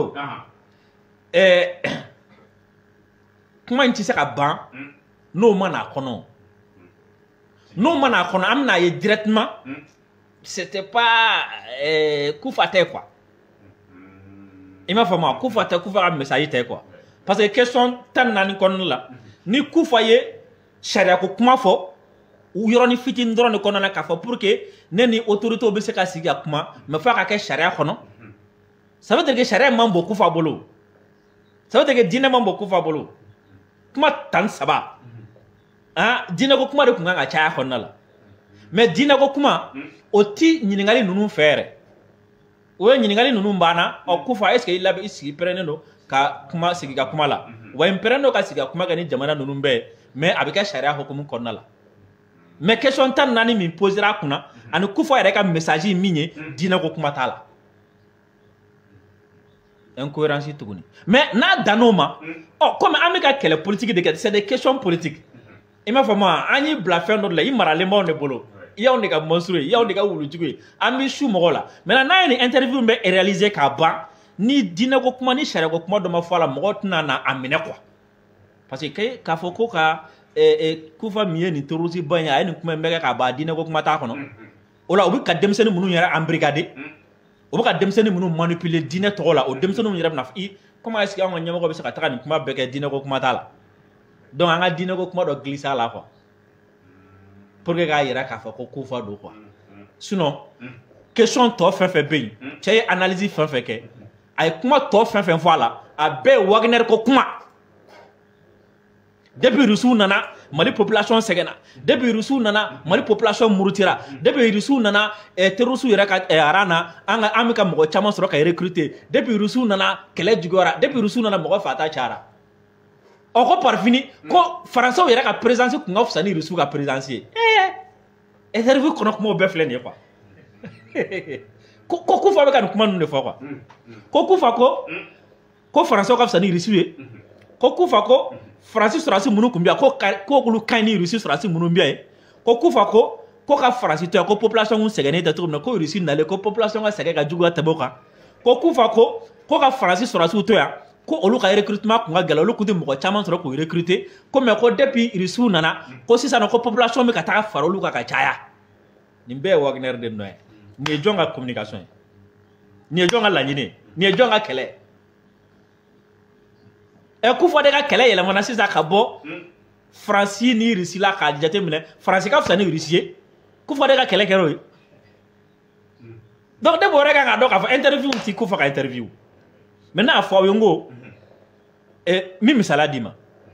Comment tu sais qu'à ban, non mana kono, non mana kono, amna y directement. C'était pas Koufate quoi. Il m'a fait moi, Koufate, Koufa message quoi. Parce que question tan nani kon là, ni Koufaye, charia ko kuma fo, ou yoroni fitin drone kono na ka fo pour que neni autorité obese ka siga kuma, me fa ka charia kono. Ça veut dire que charia mambo Koufa bolo. Ça veut dire que dina mambo Koufa bolo. Kuma tan saba. Ah, dina ko kuma de kunga nga charia kono là. Mais dina ko kuma oti nyiningali nunu fere o nyiningali nunu bana o Koufa est-ce qu'il labe isi preneno ka kuma sigi ka kuma la wa impreno ka sigi kuma gani jamana nunu be mais abika sharia hukumu konna la mais question tan nani min posera kuna ani Koufa yere ka message minye dina ko kuma tala incohérence tuguni mais na danoma oh comme amika kele politique de c'est des questions politiques il m'a fait moi ani blafer notre la imara le monde bolo yaw ne ka monstrué yaw ne ka wulujugu ambi chou mogola maintenant na ni interview be réaliser ka ban ni dina ko kuma ni sharia ko kuma do ma fala mogo tuna na amene quoi parce que ka foko ka Koufa miye ni torusi banya ay ni kuma mbega ka ba dina ko kuma ta kono ola obi ka demseni munu yara embrigader obi ka demseni munu manipuler dina to la o demseni munu yara na fi comment est-ce que on nyamo ko be ka ta ni kuma bega dina ko kuma ta la donc anga dina ko kuma do glisser la quoi pour que gars yera ka fa ko Koufa do quoi sinon question to fait ben chay analyse fait ke ay kuma to fait voilà a be Wagner ko kuma depuis Rusu nana Mali population segena depuis Rusu nana Mali population murutira depuis Rusu nana terusu yera ka arana anga amika mo chama soro ka recruter depuis Rusu nana kele jugora depuis Rusu nana mo fata chara on ko parfini ko français yera ka présence ko ngaf sani Rusu ka présence et servi kono ko mo be flene quoi ko Koufa be kan kuma nune fo quoi ko Koufa ko français ko sani Rusu ko Koufa ko Francis Sorasi munu kumbia ko kulu kaini Russie Sorasi munu mbia ko Koufa ko ka Francis to ko population un segene ta trum na ko Russie na le ko population ga segega jugo taboka ko Koufa ko ka Francis Sorasi to ya ko olu ka recrutement ko ga gala olu kundi mo chaman soro ko recruter ko me ko depuis Russie nana ko sisa na ko population me ka ta faro olu ka chaya nimbe Wagner de noy ni jonga communication ni jonga la nyine ni jonga kele et Koufa de ka kele yele mona sisa ka bo Francis ni Russie la ka jate mine Francis ka fsani Russie Koufa de ka kele kero donc de bore ka do ka interview ti Koufa ka interview maintenant fo yongo mi misala dima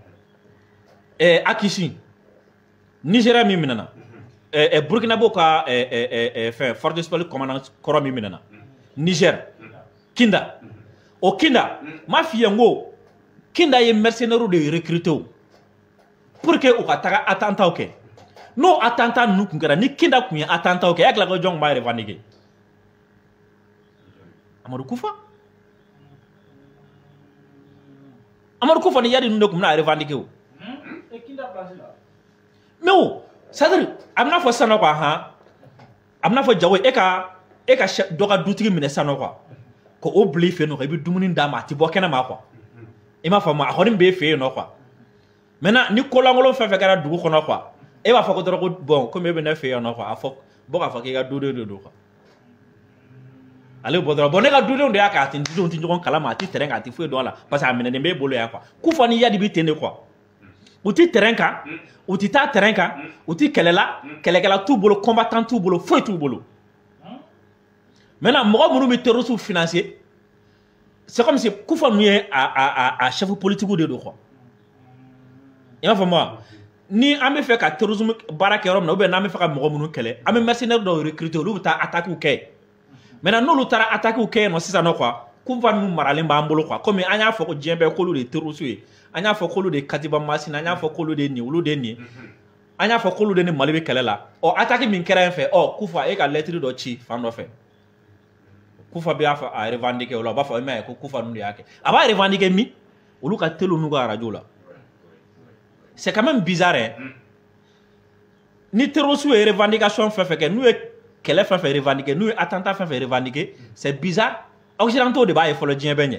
Akishi Nigeria mi minana Burkina Faso ka force spéciale commandant koro mi minana Niger Kinda o Kinda ma fi yango Kinda ye mercenaires de recruter pour que o ka taga attentat ok no attentat nu kungara ni Kinda kunya attentat ok yak la ko jong ma revendiquer Amadou Koufa ni yadi nu ko na revendiquer o et Kinda place là mais o c'est-à-dire amna fo sano quoi ha amna fo jawo e ka doka dutigi mine sano quoi ko obli fe no bi dumuni ndama ti bokena ma quoi il m'a fait moi ahorim be fe no quoi maintenant ni kolangolo fe gara dugu kono quoi e ba fa ko doro bon comme be na fe no quoi afok bo ka fa ki ga do quoi ale bɔ dɔrɔn bon ne ka dudenw de y'a k'a tɛ dudenw tɛ ɲɔgɔn kalama a tɛ terrain kan a tɛ foyi dɔn a la parce que a minɛnen b'e bolo yan quoi Kufa ni Yadi bɛ ten de quoi u tɛ terrain kan u tɛ taa terrain kan u tɛ kɛlɛla kɛlɛkɛla t'u bolo combattant t'u bolo foyi t'u bolo maintenant mɔgɔ minnu bɛ terroristes financer c'est comme si Kufa ninnu ye a chef politique de don quoi i m'a faamu wa ni an bɛ fɛ ka terrorisme baara kɛ yɔrɔ min na ou bien n'an bɛ fɛ ka mɔgɔ minnu kɛlɛ an bɛ mercenaires dɔw recruter olu bɛ taa attaque kɛ maintenant n'olu taara attaque kɛ yen nɔ sisan nɔ quoi Kufa ninnu maralen b'an bolo quoi comme an y'a fɔ ko diɲɛ bɛɛ k'olu de ye terroristes ye an y'a fɔ k'olu de ye Katiba Masina an y'a fɔ k'olu de ye nin olu de ye nin an y'a fɔ k'olu de ni Mali bɛ kɛlɛ la ɔ attaque min kɛra yen fɛ ɔ Kufa e ka lettre dɔ ci fan dɔ fɛ Kufa bɛ y'a fɔ a revendiquer o la a b'a fɔ e m'a ye ko Kufa ninnu de y'a kɛ a b'a revendiquer min olu ka teli n'u ka radio la c'est quand même bizarre hein ni terroristes ye revendication fɛn fɛn kɛ n'u ye kɛlɛ fɛn fɛn revendiquer n'u ye attentat fɛn fɛn revendiquer c'est bizarre occidentaux de b'a ye fɔlɔ diɲɛ bɛɛ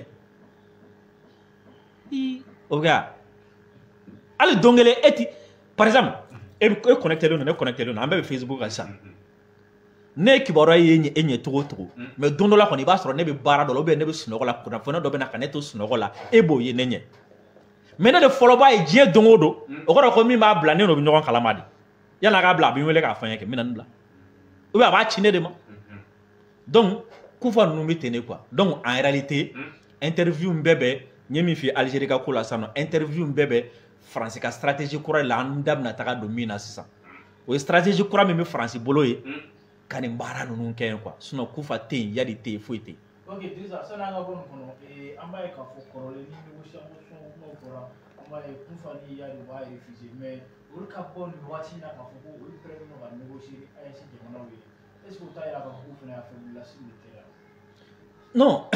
ɲɛ o bɛ hali don kelen e ti par exemple e connecté don ne connecté don an bɛɛ bɛ Facebook kan sisan ne ye kibaruya ye e ɲɛ cogo o cogo mais don dɔ la kɔni i b'a sɔrɔ ne bɛ baara dɔ la ou bien ne bɛ sunɔgɔ la kunnafoni dɔ bɛ na ka ne to sunɔgɔ la e b'o ye ne ɲɛ mais ne de fɔlɔ b'a ye diɲɛ don o don o kɔrɔ ko min b'a bila ne n'o bɛ ɲɔgɔn kalama de yan'a k'a bila a bɛ n wele k'a fɔ n ye kɛ n bɛ na nin bila ou bien a b'a ci ne de ma donc Kufa ninnu bɛ ten de quoi donc en réalité interview bɛɛ bɛ n ye min f'i ye Algérie ka ko la sisan nɔ interview bɛɛ bɛ Faransi ka stratégie kura de la an da bɛna taga don min na sisan o ye stratégie kura min bɛ Faransi bolo ye ka nin baara ninnu kɛ yen quoi sinon Kufa tɛ yen Yadi tɛ yen foyi tɛ yen. Ok Dirisa sani an ka bɔ nin kɔnɔ an b'a ye k'a fɔ kɔrɔlen ni négociation kumaw fɔra an b'a ye Kufa ni Yadi b'a refuser mais olu ka bɔ nin waati in na k'a fɔ ko olu pɛrɛnnen don ka négocier ni AES jamanaw ye est ce que o t'a yira k'a fɔ k'u fana y'a faible sur le terrain. Non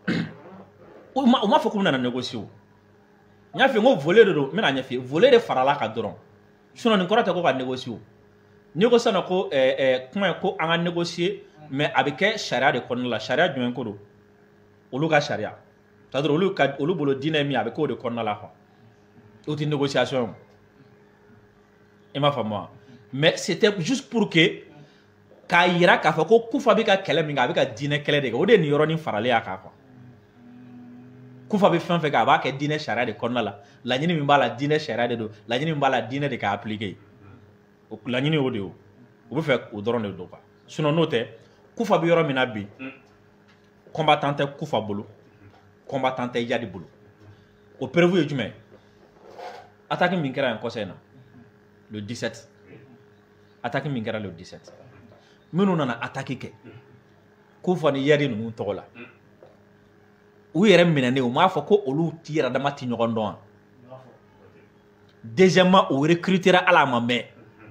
o m'a fɔ k'u bɛna négocier o n y'a f'i ye n ko volet de don n bɛna ɲɛf'i ye volet de farala kan dɔrɔn sinon nin kɔrɔ tɛ ko ka négocier o n'i ko sisan nɔ ko kuma ye ko an ka négocier mais a bɛ kɛ sariya de kɔnɔna la sariya jumɛn ko don olu ka sariya c'est à dire olu bolo diinɛ ye min a bɛ k'o de kɔnɔna la quoi o tɛ négociation ye i m'a faamu wa mais c'était juste pour que k'a yira k'a fɔ ko Kufa bɛ ka kɛlɛ min kɛ a bɛ ka diinɛ kɛlɛ de kɛ o de ye nin yɔrɔnin faralen y'a kan quoi Kufa bɛ fɛn fɛn kɛ a b'a kɛ diinɛ sariya de kɔnɔna la laɲini min b'a la diinɛ sariya de don laɲini min b'a la diinɛ de ka appliquer o laɲini o de ye o bɛ fɛ o dɔrɔn de don quoi sinon n'o tɛ Kufa bɛ yɔrɔ min na bi combattant tɛ Kufa bolo combattant tɛ Yadi bolo o preuve ye jumɛn attaque min kɛra yen kɔsa in na le 17 attaque min kɛra le 17 minnu nana attaque kɛ Kufa ni Yadi ninnu tɔgɔ la u yɛrɛ minɛnen u m'a fɔ ko olu yɛrɛ dama tɛ ɲɔgɔn dɔn wa deuxièmement o recrutera hali a ma mɛn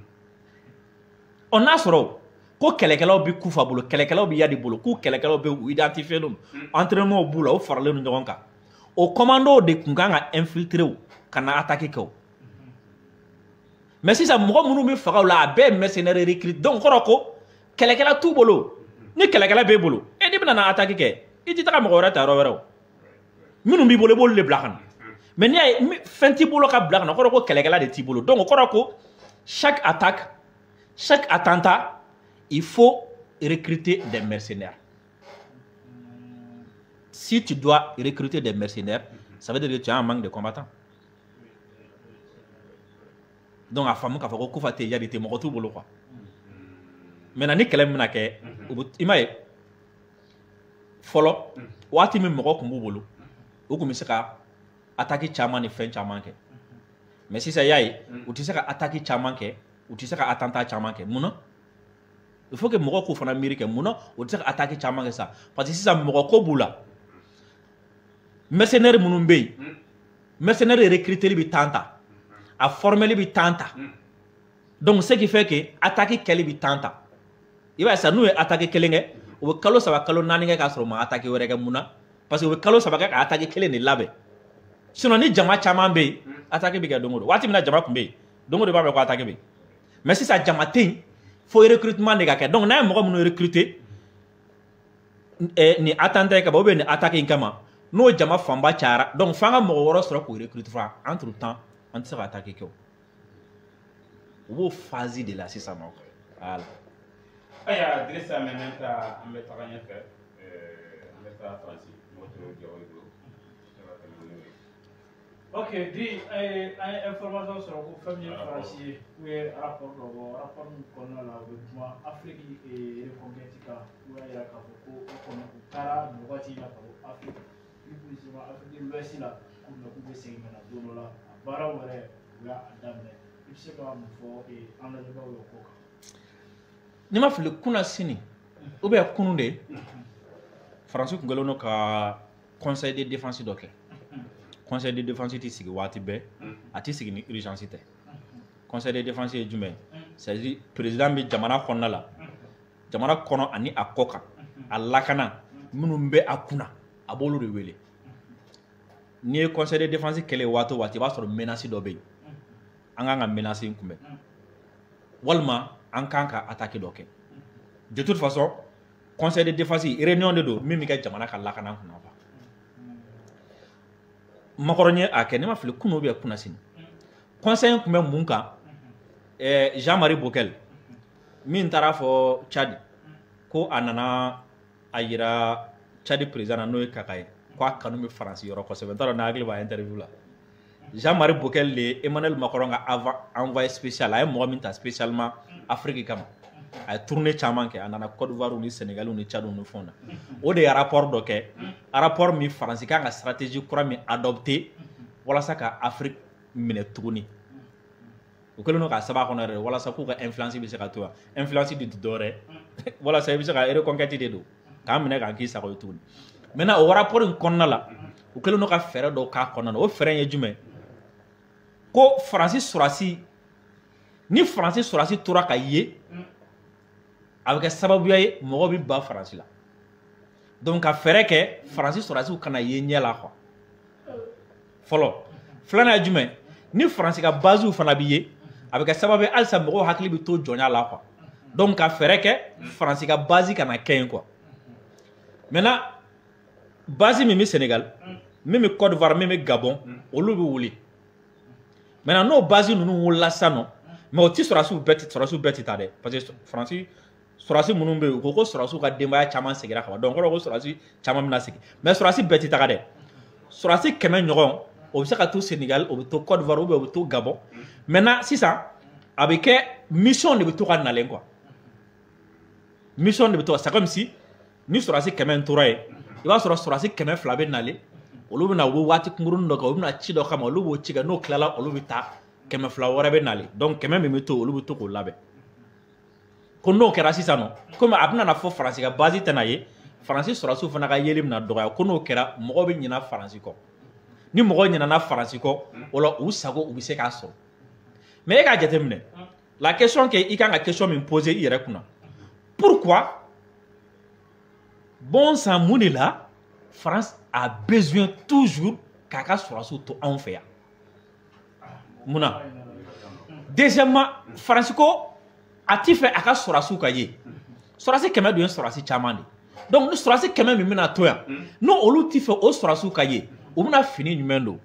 n'a sɔrɔ ko kɛlɛkɛlaw bɛ Kufa bolo kɛlɛkɛlaw bɛ Yadi bolo k'u kɛlɛkɛlaw bɛ u identifier don entraînement b'u la u faralen don ɲɔgɔn kan o commando de tun kan ka infiltrer ka na attaque kɛ o mais sisan mɔgɔ minnu bɛ faga o la a bɛɛ ye mercenaires recrutés donc kɔrɔ ko kɛlɛkɛla t'u bolo ni kɛlɛkɛla b'e bolo n'i bɛna na attaque kɛ i tɛ taga mɔgɔ wɛrɛ ta yɔrɔ wɛrɛ o minnu b'i bolo i b'olu de bila ka na mais n'i y'a ye fɛn t'i bolo ka bila ka na o kɔrɔ ko kɛlɛkɛla de t'i bolo donc o kɔrɔ ko chaque attaque chaque attentat il faut recruter des mercenaires. Si tu dois recruter des mercenaires, ça veut dire que tu as un manque de combattants. Donc, à femme, il faut que tu aies des morts tout bolo quoi. Maintenant, ni kɛlɛ mina kɛ, i m'a ye, fɔlɔ waati min mɔgɔ kun b'u bolo, u kun bɛ se ka attaque caman ni fɛn caman kɛ. Mais sisan y'a ye, u tɛ se ka attaque caman kɛ, u tɛ se ka attentat caman kɛ. Mun na? Il faut que mɔgɔ k'o fana miiri kɛ mun na o tɛ se ka attaque caman kɛ sa parce que sisan mɔgɔ ko b'u la mercenaires minnu bɛ yen mercenaires recruteli bɛ temps ta a formeli bɛ temps ta donc ce qui fait que attaque kɛli bɛ temps ta i b'a ye sisan n'u ye attaque kelen kɛ u bɛ kalo saba kalo naani kɛ k'a sɔrɔ u ma attaque wɛrɛ kɛ mun na parce que u bɛ kalo saba kɛ ka attaque kelen de labɛn sinon ni jama caman bɛ yen attaque bɛ kɛ don o don waati min na jama tun bɛ yen don o don i b'a mɛn ko attaque bɛ yen mais sisan jama tɛ yen fo recrutement de ka kɛ donc n'a ye mɔgɔ minnu recruter ni attentat in kama ou bien ni attaque in kama n'o jama fanba cayara donc f'an ka mɔgɔ wɛrɛ sɔrɔ k'o recruter fana entre temps an tɛ se ka attaque kɛ o u b'o phase de la sisan nɔ voilà. Aya Dirisa maintenant an bɛ taga ɲɛfɛ an bɛ taa faransi mɔtò jɔ i bolo ok di an ye information sɔrɔ ko fɛn min ye faransi ye u ye rapport dɔ bɔ rapport min kɔnɔna la u bɛ kuma afiriki reconquête kan u y'a yira k'a fɔ ko u kɔni u taara nin wagati in na ka bɔ afiriki plus précisément afiriki de l'ouest la k'u bɛ k'u bɛ segin ka na don dɔ la a baaraw yɛrɛ u y'a daminɛ i bɛ se ka mun fɔ an lajɛbaaw ye o ko kan. Ni ma fili kunna sini ou bien kunu de faransi tun kɛlen don ka conseil de défense dɔ kɛ. Conseil de défense ti sigi waati bɛɛ a ti sigi ni urgence tɛ. Conseil de défense ye jumɛn c'est à dire président bɛ jamana kɔnɔna la jamana kɔnɔ ani a kɔ kan a lakana minnu bɛ a kunna a b'olu de wele n'i ye conseil de défense kɛlɛ waati o waati i b'a sɔrɔ menace dɔ bɛ yen an kan ka menace in kunbɛn walima an kan ka attaque dɔ kɛ de toute façon conseil de défense réunion de don min bɛ kɛ jamana ka lakana kunna makɔrɔn a kɛ ne ma fili kunu bɛ kunna sini conseil tun bɛ mun kan Jean-Marie Bockel min taara fɔ Tchad ko a nana a yira Tchad président na n'o ye Kaka ye ko a kanu bɛ Faransi yɔrɔ kosɛbɛ n t'a dɔn n'a hakili b'a interview la Jean-Marie Bockel de Emmanuel Macron ka envoyé spécial a ye mɔgɔ min ta spécialement Afrique kama a ye tournée caman kɛ a nana Côte d'Ivoire ni Sénégal ni Tchad ni fɛnw na o de ye rapport dɔ kɛ rapport min Faransi kan ka stratégie kura min adopté walasa ka Afrique minɛ tuguni u kɛlen don k'a sɛbɛn a kɔnɔ yɛrɛ walasa k'u ka influence bɛ se ka to yan influence de tɛ dɔwɛrɛ walasa i bɛ se ka reconquête de don k'an minɛ k'an k'i sago ye tuguni maintenant o rapport in kɔnɔna la u kɛlen don ka fɛɛrɛ dɔw k'a kɔnɔna na o fɛɛrɛ ye jumɛn ko Faransi sɔrɔdasi ni Faransi sɔrɔdasi tora ka ye a bɛ kɛ sababuya ye mɔgɔ bɛ ban Faransi la donc ka fɛɛrɛ kɛ Faransi sɔrɔdasiw kana ye ɲɛ la quoi fɔlɔ filanan ye jumɛn ni Faransi ka basew fana bɛ ye a bɛ kɛ sababu ye halisa mɔgɔw hakili bɛ to jɔnya la quoi donc ka fɛɛrɛ kɛ Faransi ka base kana kɛ yen quoi maintenant base min bɛ Sénégal min bɛ Côte d'Ivoire min bɛ Gabon olu bɛ wuli maintenant n'o base ninnu wulila sisan nɔ mais o ti sɔrɔdasiw bɛɛ ti taa dɛ parce que Faransi sɔrɔdasi minnu bɛ yen u ko ko sɔrɔdasiw ka denbaya caman seginna ka ban donc o kɔrɔ ko sɔrɔdasi caman bɛna segin mais sɔrɔdasi bɛɛ ti taga dɛ sɔrɔdasi 100 ɲɔgɔn o bɛ se ka to Sénégal o bɛ to Côte d'Ivoire ou bien o bɛ to Gabon maintenant sisan a bɛ kɛ mission de bɛ to ka nalen quoi mission de bɛ to c'est comme si ni sɔrɔdasi 100 tora yen i b'a sɔrɔ sɔrɔdasi 200 bɛ nalen olu bɛ na u bɛ waati kunkurunin dɔ kɛ u bɛ na ci dɔ kama olu b'o ci kɛ n'o tilala olu bɛ taa 200 wɛrɛ bɛ nalen donc 100 min bɛ to olu bɛ to k'o labɛn ko n'o kɛra sisan nɔ komi a bɛna fɔ Faransi ka base tɛna ye Faransi sɔrɔdasiw fana ka yeli bɛna dɔgɔya ko n'o kɛra mɔgɔ bɛ ɲinɛ Faransi kɔ ni mɔgɔ ɲinɛna Faransi kɔ o la u sago u bɛ se k'a sɔrɔ mais e k'a jateminɛ la question que i kan ka question min poser i yɛrɛ kunna pourquoi bon sang mun de la France a besoin toujours k'a ka sɔrɔdasiw to anw fɛ yan munna deuxièmement Faransi ko a ti fɛ a ka sɔrɔdasiw ka ye sɔrɔdasi 100 dun ye sɔrɔdasi caman de donc ni sɔrɔdasi 100 min bɛna to yan n'o olu ti fɛ o sɔrɔdasiw ka ye u bɛna fini jumɛn don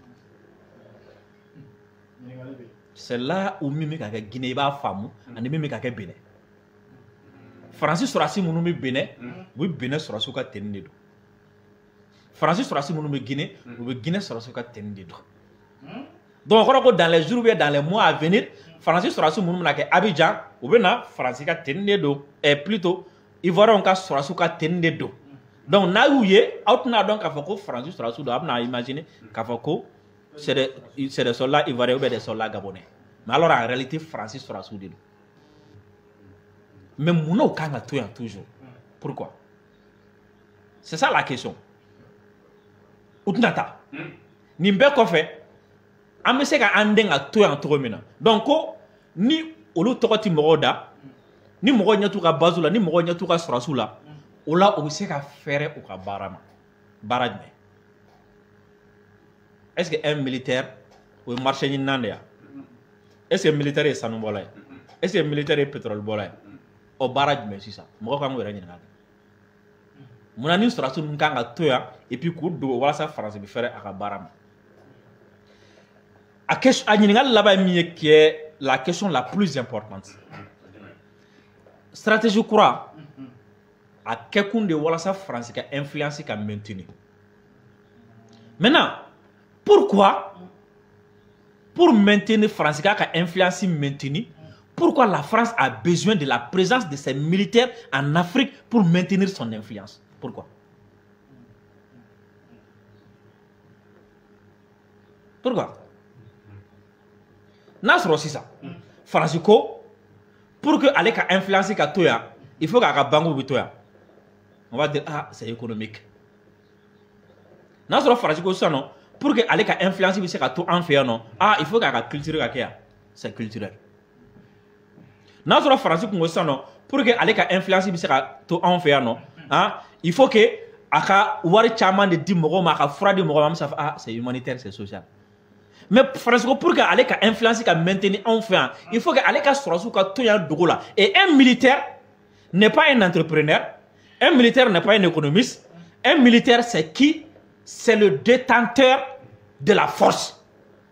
c'est là où min bɛ ka kɛ Guinée i b'a faamu ani min bɛ ka kɛ Benin Faransi sɔrɔdasi minnu bɛ Benin u bɛ Benin sɔrɔdasiw ka tenue de don Faransi sɔrɔdasi minnu bɛ Guinée u bɛ Guinée sɔrɔdasiw ka tenue de don donc o kɔrɔ ko dans les jours ou bien dans les mois à venir Faransi sɔrɔdasi minnu bɛna kɛ Abidjan u bɛ na Faransi ka tenue de don plutôt Ivoiriens ka sɔrɔdasiw ka tenue de don donc n'a y'u ye aw tɛna dɔn k'a fɔ ko Faransi sɔrɔdasiw don a bɛna imaginer k'a fɔ ko c'est des soldats ivoiriens ou bien des soldats gabonais mais alors en réalité Faransi sɔrɔdasiw de don mais munna u kan ka to yan toujours pourquoi c'est ça la question u tɛna taa nin bɛɛ kɔfɛ an bɛ se ka an den ka to yan cogo min na donc ko ni olu tɔgɔ ti mɔgɔw da ni mɔgɔw ɲɛ t'u ka base la ni mɔgɔw ɲɛ t'u ka sɔrɔdasiw la o la u bɛ se ka fɛɛrɛ u ka baara ma baara jumɛn est-ce que un militaire o ye marché ɲininan de ye est-ce que militaire ye sanubɔla ye est-ce que militaire ye pétrole bɔla ye o baara jumɛn sisan mɔgɔ kan k'u yɛrɛ ɲininka munna ni sɔrɔdasiw ninnu kan ka to yan et puis k'u dogo walasa Faransi bɛ fɛɛrɛ a ka baara ma a ɲininkali laban ye min ye qui est la question la plus importante stratégie kura a kɛkun de walasa France ka influence ka maintenir. Maintenant, pourquoi pour maintenir France ka influence maintenir, pourquoi la France a besoin de la présence de ses militaires en Afrique pour maintenir son influence? Pourquoi? Pourquoi? Nasro c'est ça. France ko pour que aller ka influencer ka toya, il faut ka bango bitoya. On va dire ah c'est économique. Nasro France ko ça non, pour que aller ka influencer bi ka to en faire non. Ah il faut ka culture ka kia, c'est culturel. Nasro France ko ça non, pour que aller ka influencer bi ka to en faire non. Ah il faut que aka wari chama de di mogo ma ka fra di mogo ma ça ah c'est humanitaire c'est social. Mais France pour que aller ka influencer ka maintenir en fait, il faut que aller ka sorosu ka to ya dogo là. Et un militaire n'est pas un entrepreneur, un militaire n'est pas un économiste, un militaire c'est qui? C'est le détenteur de la force.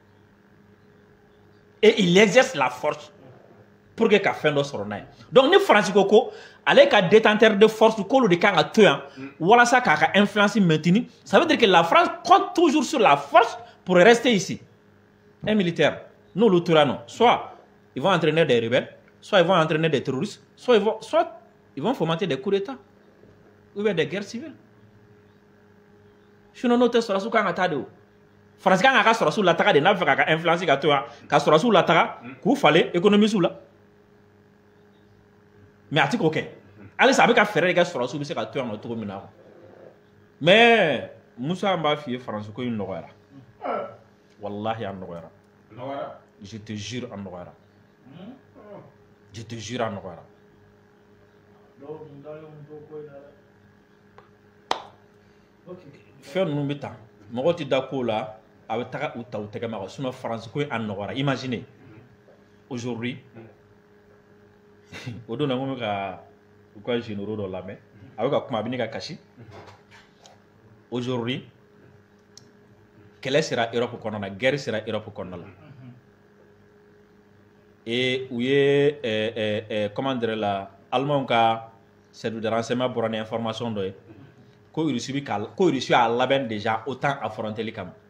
Et il exerce la force pour que ka fin do sorona. Donc ni France ko aller ka détenteur de force ko de ka to ya wala ça ka influencer maintenir, ça veut dire que la France compte toujours sur la force pour rester ici. Un militaire, nous le Tourano, soit ils vont entraîner des rebelles, soit ils vont entraîner des terroristes, soit ils vont fomenter des coups d'État, ou bien des guerres civiles. Sinon, nous sommes sur la table. France a sur la table, n'a pas influencé la table, car sur la table, qu'il fallait économiser sous là. Mais à ok. Allez, ça veut dire faire les gars sur la table, c'est la table, notre mineur. Mais Moussa m'a fait France ko une noire. Wallahi en Noguera. Je te jure en Noguera. Je te jure en Noguera. Faire nous mettons. Moi, tu d'accord là, avec ta ou ta ou ta caméra, sur ma France, quoi en Noguera. Imaginez. Aujourd'hui, au don d'un moment ou quoi généraux dans la main, avec un comment bien caché. Aujourd'hui. Quelle sera l'Europe qu'on a? La guerre sera l'Europe qu'on a. Et où est, comment dire, l'Allemagne a service de renseignement pour une information de qu'on réussit à l'abandonner déjà autant affronter les camps.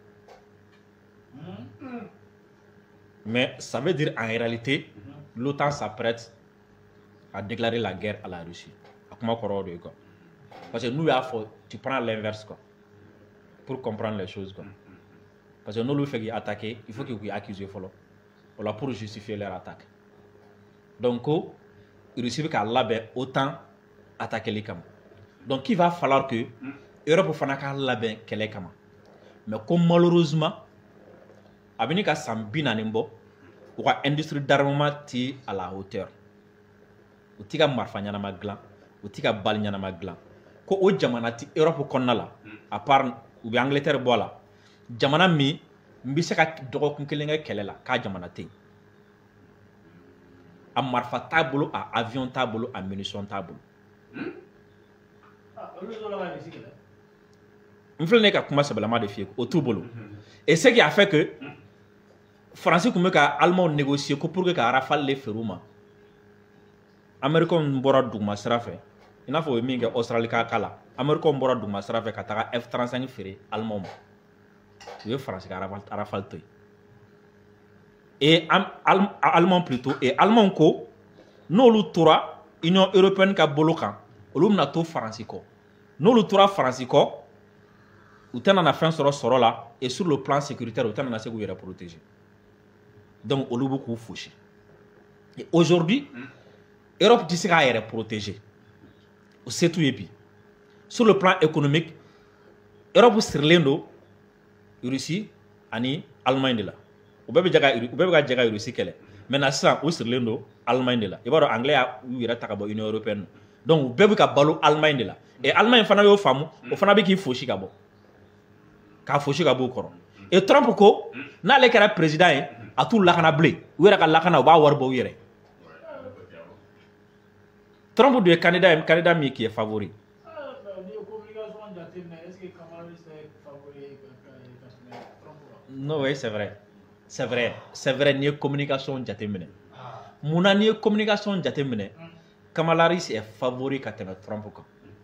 Mais ça veut dire en réalité, l'OTAN s'apprête à déclarer la guerre à la Russie. Parce que nous, tu prends l'inverse pour comprendre les choses. Parce que nous, le fait attaquer, il faut qu'ils accusent voilà, pour justifier leur attaque. Donc, il réussit qu'à l'abandonner autant attaquer les camps. Donc, il va falloir que l'Europe fasse l'abandonner les camps. Mais comme malheureusement, avec la Sambina Nimbo, l'industrie d'armement est à la hauteur. Ou tika marfa nyana maglan, ou tika bal nyana maglan. Ko o jamana ti Europe konna la, à part ou bien Angleterre bola. Jamana mi mbise ka dogo kun kelenga kelela ka jamana te. A marfa tabolo, a avion tabolo, a munition tabolo. M'fle ne ka kuma sabelama de fie au tout bolo. Et ce qui a fait que Français comme ka allemand négocier ko pour que ka rafale les feruma. Américain bora dugma sirafe. Ina fo mi nga Australie ka kala. Américain bora dugma sirafe ka ta F35 fere allemand. Le français ka rafale toy. Et allemand plutôt et allemand ko no lu tora Union européenne ka bolokan. Olum na to français ko. No lu tora français ko. Ou t'en a fait soro là et sur le plan sécuritaire ou t'en a se gouverner protéger. Donc on l'a beaucoup fauché. Et aujourd'hui, l'Europe dit qu'elle est protégée. C'est tout et puis. Sur le plan économique, l'Europe sur l'Indo, Russie, ani Allemagne là. Ou bien jaga Russie qu'elle est. Maintenant ça, ou sur l'Indo, Allemagne là. Et voilà anglais a eu la takabo Union européenne. Donc ou bien ka balo Allemagne là. Et Allemagne fana yo famu, o fana be ki fauché kabo. Ka fauché kabo koro. Et Trump ko na le kara président a tout lakana blé. Ou era ka lakana ba warbo yere. Trump du candidat mi qui est favori. Non, oui, c'est vrai. C'est vrai. C'est vrai, ni communication jatemine. Mouna ni communication jatemine. Kamala Harris est favori quand Trump.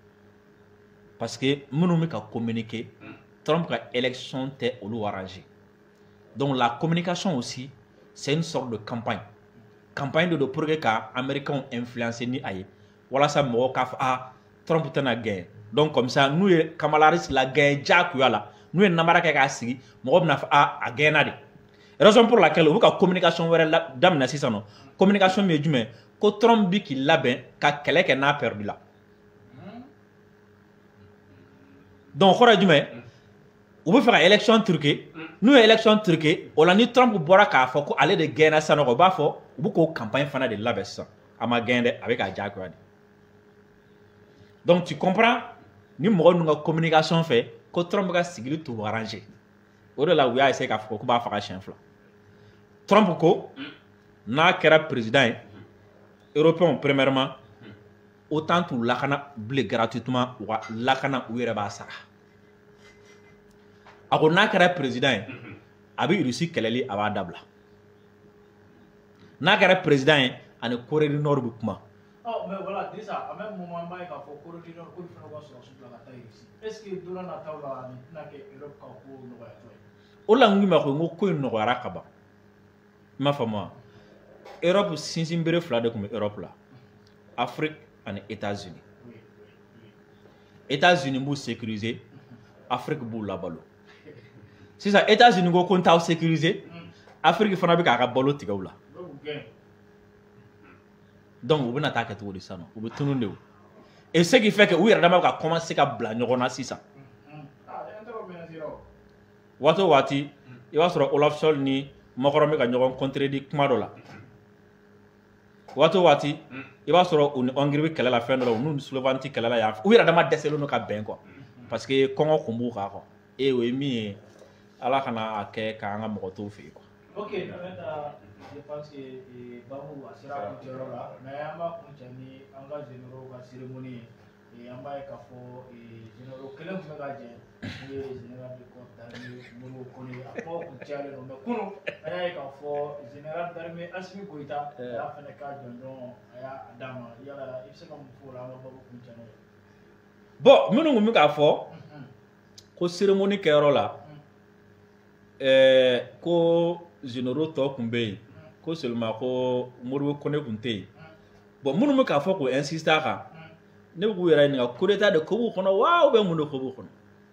parce que minnu bɛ ka communiquer Trump ka élection tɛ olu arrangé donc la communication aussi c'est une sorte de campagne de pour que ka américains influencer ni a ye walasa mɔgɔw k'a fɔ ah Trump tɛna gagner donc comme ça n'u ye Kamala Harris la gagner diyagoya la n'u ye namara kɛ k'a sigi mɔgɔw bɛna fɔ ah a gagner na de raison pour laquelle u bɛ ka communication wɛrɛ daminɛ sisan nɔ communication min ye jumɛn ko Trump bi k'i labɛn ka kɛlɛ kɛ n'a perdu la donc kɔrɔ ye jumɛn u bɛ fɛ ka élection truquer n'u ye élection truquer o la ni Trump bɔra k'a fɔ ko ale de gagner sisan nɔ u b'a fɔ u bɛ k'o campagne fana de labɛn sisan a ma gagner dɛ a bɛ k'a diyagoya de donc tu comprends ni mɔgɔ ninnu ka communication fɛ ko Trump ka sigili t'u arranger o de la u y'a essayer k'a fɔ k'u b'a faga siɲɛ fila Trump ko n'a kɛra président ye européens premièrement autant t'u lakana bilen gratuitement u ka lakana u yɛrɛ b'a sara a ko n'a kɛra président ye a bɛ Russie kɛlɛli a b'a dabila n'a kɛra président ye ani Corée du Nord bɛ kuma. Mais voilà, déjà, à même moment, il y a Corée du Nord qui fait la taille ici. Est-ce que dans la table, il y a Europe qui a o la ngi ma ko ngo ko nɔgɔyara ka ban i m'a faamu Europe sinsin bere fila de tun bɛ Europe la Afrique ani États-Unis États-Unis b'u sécuriser Afrique b'u labalo sisan États-Unis ko ko n t'aw sécuriser Afrique fana bɛ k'a ka balo tigɛ u la donc u bɛna taa kɛ cogo di sisan nɔ u bɛ tunun de o et ce qui fait que u yɛrɛ dama bɛ ka commencer ka bila ɲɔgɔn na sisan waati o waati i b'a sɔrɔ Olaf Scholz ni Macron bɛ ka ɲɔgɔn contredit kuma dɔ la waati o waati i b'a sɔrɔ u ni Hongrie bɛ kɛlɛ la fɛn dɔ la u n'u ni Slovaquie tɛ kɛlɛ la yan u yɛrɛ dama dɛsɛlen don ka bɛn quoi parce que kɔngɔ kun b'u kan quoi et o ye min ye Ala kana a kɛ k'an ka mɔgɔ t'o fɛ yen quoi. Ok, je pense que Babou a sera un peu là, mais on va continuer en gage généraux la cérémonie et on va généraux quel est le gardien général de corps d'armée nous connaît à quoi on tient le nom mais qu'on a général d'armée Assimi Goïta la fin de cas donc aya Adama il y a il se comme pour la Babou continuer bon nous nous k'a fɔ ko cérémonie kɛyɔrɔ la ko généraux tɔ kun bɛ yen ko seulement ko Modibo Kone kun tɛ yen bon minnu bɛ k'a fɔ k'o insister a kan ne bɛ k'u yɛrɛ ɲininka coup d'état de ko b'u kɔnɔ wa ou bien mun de ko b'u kɔnɔ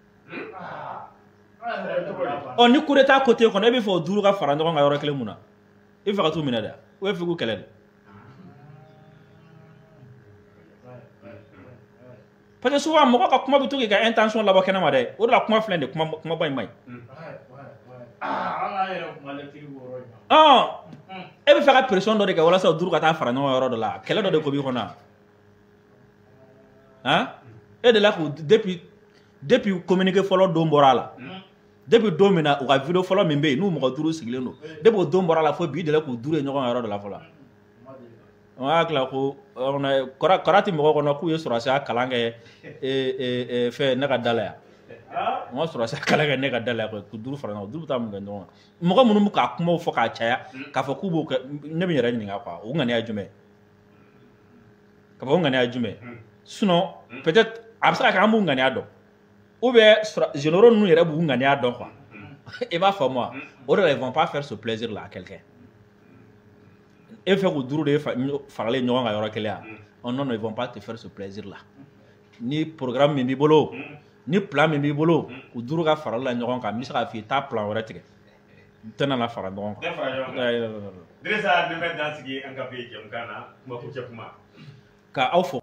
ɔ ni coup d'état ko t'e kɔnɔ e bɛ fɛ o duuru ka fara ɲɔgɔn kan yɔrɔ kelen mun na i bɛ fɛ ka t'u minɛ dɛ ou bien f'i k'u kɛlɛ de parce que souvent mɔgɔ ka kuma bɛ to k'i ka intention labɔ kɛnɛ ma dɛ o de la kuma filɛ nin ye kumaba in ma ɲi. e bɛ fɛ ka pression dɔ de kɛ walasa o duuru ka taa fara ɲɔgɔn yɔrɔ dɔ la kɛlɛ dɔ de ko b'i kɔnɔ han e de la k'u depuis communiqué fɔlɔ don bɔra a la depuis don min na u ka vidéo fɔlɔ min bɛ yen n'u mɔgɔ duuru sigilen don depuis o don bɔra a la fo bi i de la k'u duuru ye ɲɔgɔn yɔrɔ dɔ la fɔlɔ on y'a tila ko kɔrɔ tɛ mɔgɔ kɔnɔ k'u ye sɔrɔsiya kalan kɛ fɛn ne ka da la yan on ka sɔrɔsiya kalan kɛ ne ka da la yan k'u duuru fara ɲɔgɔn duuru bɛ taa mun kɛ ɲɔgɔn kan mɔgɔ minnu bɛ k'a kumaw fɔ k'a caya k'a fɔ k'u b'o kɛ ne bɛ n yɛrɛ ɲininka quoi o ŋaniya ye jumɛn k'a fɔ o ŋaniya ye jumɛn sinon peut-être a bɛ se ka kɛ an b'u ŋaniya dɔn ou bien généraux ninnu yɛrɛ b'u ŋaniya dɔn quoi i b'a faamu wa o de la ils vont pas faire ce plaisir là à quelqu'un e fɛ k'u duuru de faralen ɲɔgɔn kan yɔrɔ kelen yan non non ils vont pas te faire ce plaisir là ni programme min b'i bolo ni plan min b'i bolo k'u duuru ka farali la ɲɔgɔn kan n bɛ se k'a f'i ye taa plan wɛrɛ tigɛ n tɛna na fara ɲɔgɔn kan. Dirisa ne bɛ dan sigi an ka bɛ jɛmukan na kuma kuncɛ kuma. Ka aw fo.